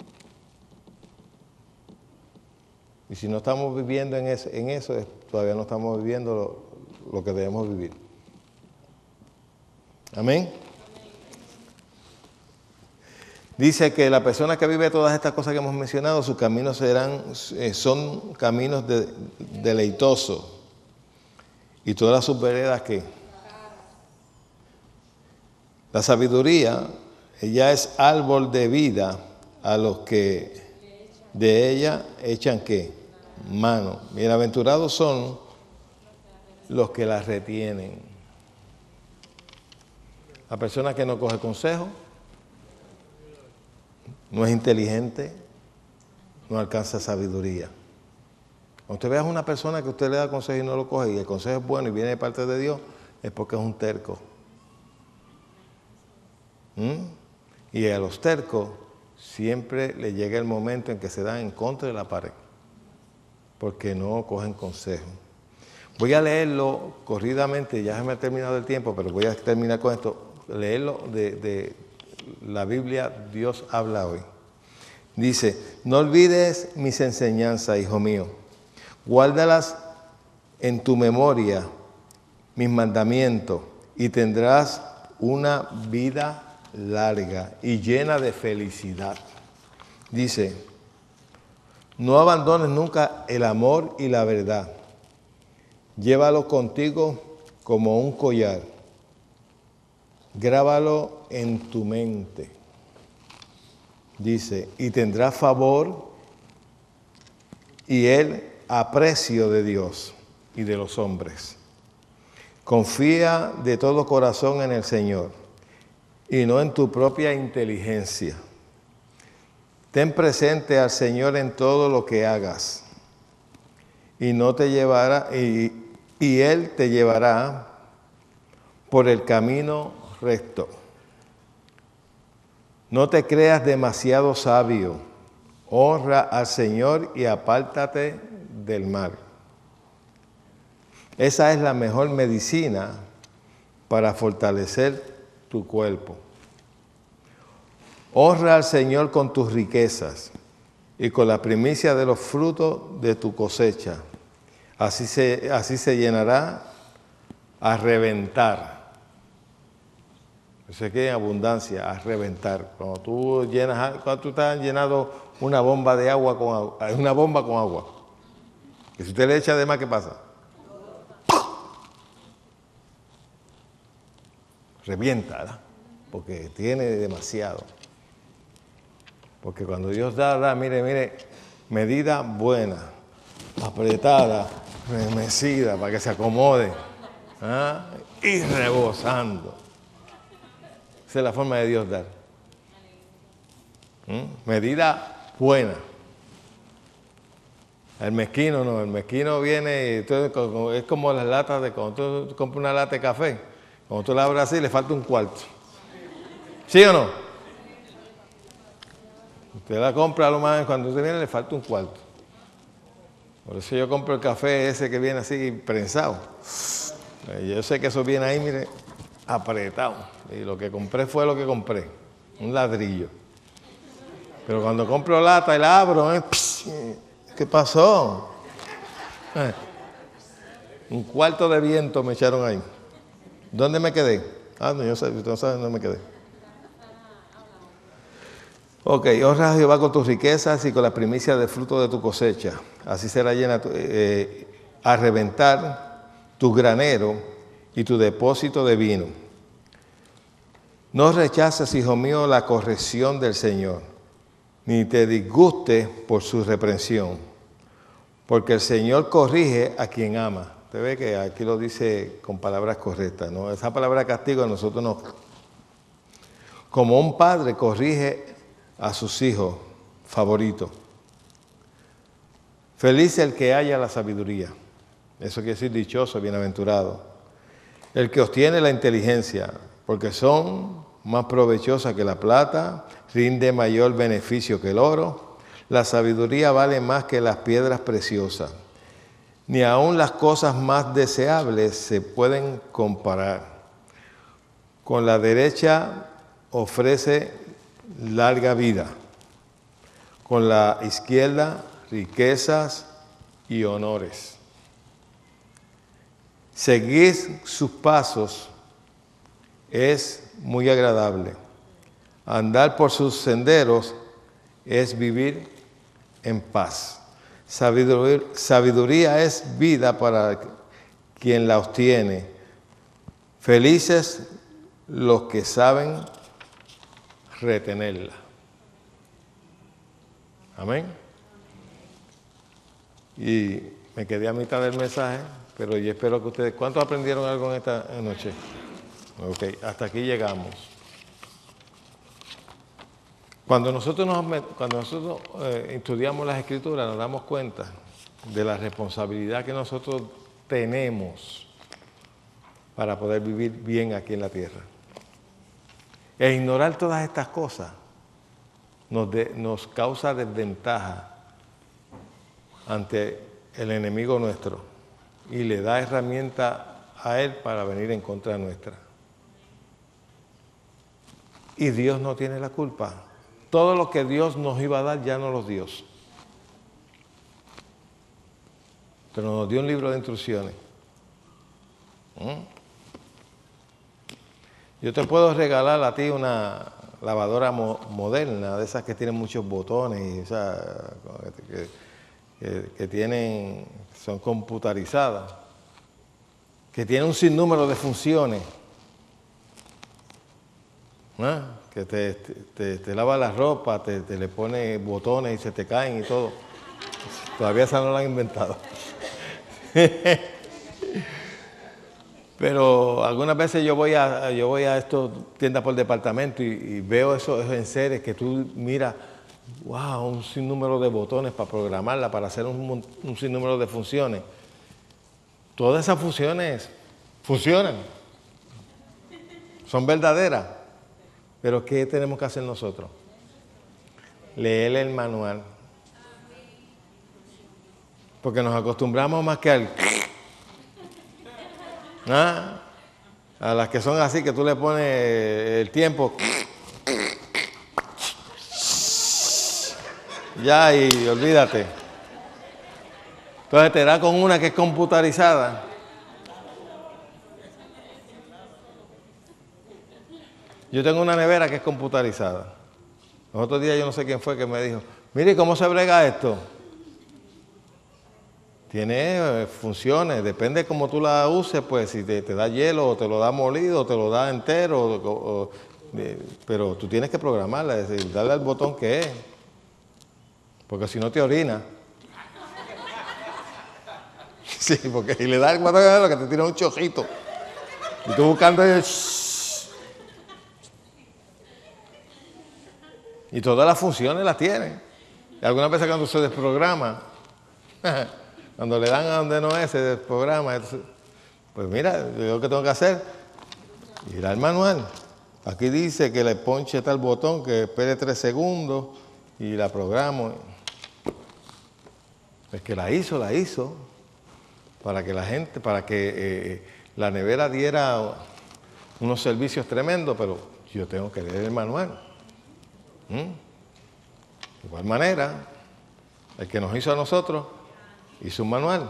Y si no estamos viviendo en eso, en eso todavía no estamos viviendo lo, lo que debemos vivir. Amén. Dice que la persona que vive todas estas cosas que hemos mencionado, sus caminos serán, eh, son caminos de, deleitosos. Y todas sus veredas, ¿qué? La sabiduría, ella es árbol de vida a los que de ella echan, ¿qué? Mano. Bienaventurados son los que la retienen. La persona que no coge consejo, no es inteligente, no alcanza sabiduría. Cuando usted vea a una persona que usted le da consejo y no lo coge, y el consejo es bueno y viene de parte de Dios, es porque es un terco. ¿Mm? Y a los tercos siempre le llega el momento en que se dan en contra de la pared, porque no cogen consejo. Voy a leerlo corridamente, ya se me ha terminado el tiempo, pero voy a terminar con esto. Leerlo de, de la Biblia, Dios habla hoy. Dice, no olvides mis enseñanzas, hijo mío. Guárdalas en tu memoria, mis mandamientos, y tendrás una vida larga y llena de felicidad. Dice, no abandones nunca el amor y la verdad. Llévalo contigo como un collar. Grábalo en tu mente. Dice, y tendrás favor y el aprecio de Dios y de los hombres. Confía de todo corazón en el Señor y no en tu propia inteligencia. Ten presente al Señor en todo lo que hagas y no te llevará y, y Él te llevará por el camino recto. No te creas demasiado sabio. Honra al Señor y apártate del mal. Esa es la mejor medicina para fortalecer tu cuerpo. Honra al Señor con tus riquezas y con la primicia de los frutos de tu cosecha. Así se, así se llenará a reventar. Eso es que en abundancia, a reventar. Cuando tú llenas, cuando tú estás llenando una bomba de agua con agua, una bomba con agua. Y si usted le echa de más, ¿qué pasa? Revienta, ¿verdad? Porque tiene demasiado. Porque cuando Dios da, da, mire, mire, medida buena, apretada, remecida, para que se acomode, ¿ah? Y rebosando. Esa es la forma de Dios dar. ¿Mm? Medida buena. El mezquino no, el mezquino viene y todo, es como las latas de cuando tú compras una lata de café. Cuando tú la abres así, le falta un cuarto. ¿Sí o no? Usted la compra lo más, cuando usted viene le falta un cuarto. Por eso yo compro el café ese que viene así prensado. Yo sé que eso viene ahí, mire, apretado. Y lo que compré fue lo que compré, un ladrillo. Pero cuando compro lata y la abro, ¿eh? ¿Qué pasó? Eh, un cuarto de viento me echaron ahí. ¿Dónde me quedé? Ah, no, yo sé, usted no sabe dónde me quedé. Ok, honra a Jehová con tus riquezas y con la primicia del fruto de tu cosecha. Así será llena tu, eh, a reventar tu granero y tu depósito de vino. No rechaces, hijo mío, la corrección del Señor, ni te disguste por su reprensión, porque el Señor corrige a quien ama. Usted ve que aquí lo dice con palabras correctas, ¿no? Esa palabra castigo a nosotros nos... Como un padre corrige a sus hijos favoritos. Feliz el que haya la sabiduría. Eso quiere decir dichoso, bienaventurado. El que obtiene la inteligencia, porque son más provechosas que la plata, rinde mayor beneficio que el oro. La sabiduría vale más que las piedras preciosas. Ni aun las cosas más deseables se pueden comparar. Con la derecha ofrece larga vida, con la izquierda riquezas y honores. Seguir sus pasos es muy agradable. Andar por sus senderos es vivir en paz. Sabiduría, sabiduría es vida para quien la obtiene. Felices los que saben retenerla. Amén. Y me quedé a mitad del mensaje, pero yo espero que ustedes... ¿Cuántos aprendieron algo en esta noche? Ok, hasta aquí llegamos. Cuando nosotros, nos, cuando nosotros eh, estudiamos las Escrituras, nos damos cuenta de la responsabilidad que nosotros tenemos para poder vivir bien aquí en la tierra. E ignorar todas estas cosas nos, de, nos causa desventaja ante el enemigo nuestro y le da herramienta a él para venir en contra nuestra. Y Dios no tiene la culpa. Todo lo que Dios nos iba a dar ya no los dio. Pero nos dio un libro de instrucciones. ¿Mm? Yo te puedo regalar a ti una lavadora mo moderna, de esas que tienen muchos botones, y esas que, que, que tienen, son computarizadas, que tienen un sinnúmero de funciones, ¿no? Que te, te, te, te lava la ropa, te, te le pone botones y se te caen y todo. Todavía esa no la han inventado. Pero algunas veces yo voy a, yo voy a estas tiendas por departamento y, y veo esos, esos enseres que tú miras, wow, un sinnúmero de botones para programarla, para hacer un, un sinnúmero de funciones. Todas esas funciones funcionan, son verdaderas. Pero ¿qué tenemos que hacer nosotros? Leer el manual. Porque nos acostumbramos más que al... ¿Ah? A las que son así, que tú le pones el tiempo. Ya, y olvídate. Entonces te da con una que es computarizada. Yo tengo una nevera que es computarizada. Los otros días yo no sé quién fue que me dijo, mire, ¿cómo se brega esto? Tiene eh, funciones, depende de cómo tú la uses, pues si te, te da hielo, o te lo da molido, o te lo da entero, o, o, eh, pero tú tienes que programarla, es decir, darle al botón que es, porque si no te orina. Sí, porque si le das el botón lo que te tira un chojito. Y tú buscando el... Y todas las funciones las tiene. Y algunas veces cuando se desprograma, Cuando le dan a donde no es ese programa, pues mira, yo lo que tengo que hacer, ir al manual. Aquí dice que le ponche tal botón, que espere tres segundos y la programo. Es que la hizo, la hizo, para que la gente, para que eh, la nevera diera unos servicios tremendos, pero yo tengo que leer el manual. ¿Mm? De igual manera, el que nos hizo a nosotros, hizo un manual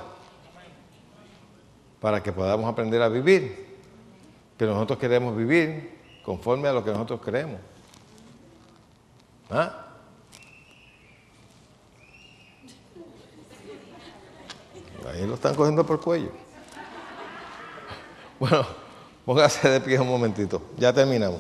para que podamos aprender a vivir. Pero nosotros queremos vivir conforme a lo que nosotros creemos. ¿Ah? Ahí lo están cogiendo por el cuello. Bueno, póngase de pie un momentito. Ya terminamos.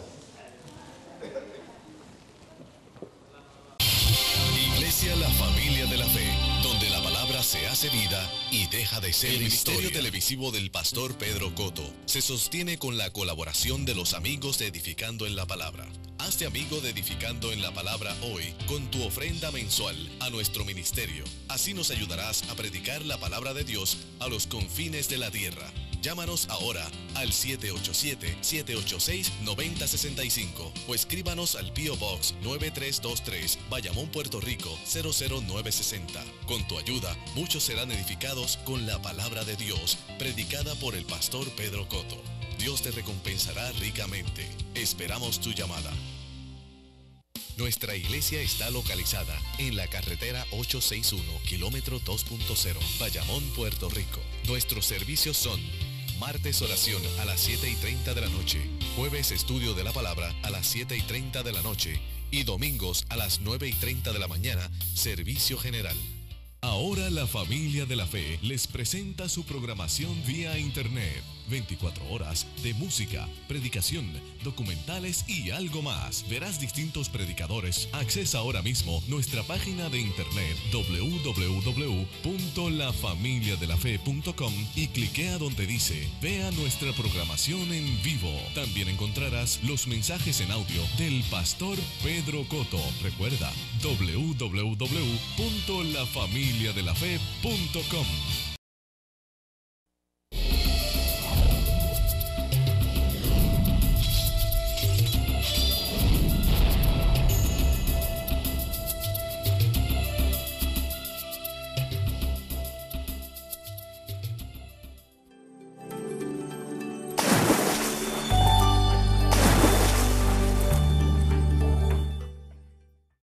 Iglesia La Familia de la Fe, donde la palabra se hace vida y deja de ser historia. El ministerio televisivo del pastor Pedro Coto se sostiene con la colaboración de los amigos de Edificando en la Palabra. Hazte amigo de Edificando en la Palabra hoy con tu ofrenda mensual a nuestro ministerio. Así nos ayudarás a predicar la palabra de Dios a los confines de la tierra. Llámanos ahora al siete ocho siete, siete ocho seis, nueve cero seis cinco o escríbanos al P O Box nueve tres dos tres, Bayamón, Puerto Rico cero cero nueve seis cero. Con tu ayuda, muchos serán edificados con la palabra de Dios, predicada por el pastor Pedro Coto. Dios te recompensará ricamente. Esperamos tu llamada. Nuestra iglesia está localizada en la carretera ochocientos sesenta y uno, kilómetro dos punto cero, Bayamón, Puerto Rico. Nuestros servicios son: martes oración a las siete y treinta de la noche, jueves estudio de la palabra a las siete y treinta de la noche y domingos a las nueve y treinta de la mañana, servicio general. Ahora la Familia de la Fe les presenta su programación vía internet. veinticuatro horas de música, predicación, documentales y algo más. Verás distintos predicadores. Accesa ahora mismo nuestra página de internet doble u doble u doble u punto la familia de la fe punto com y cliquea donde dice vea nuestra programación en vivo. También encontrarás los mensajes en audio del pastor Pedro Coto. Recuerda, doble u doble u doble u punto la familia de la fe punto com.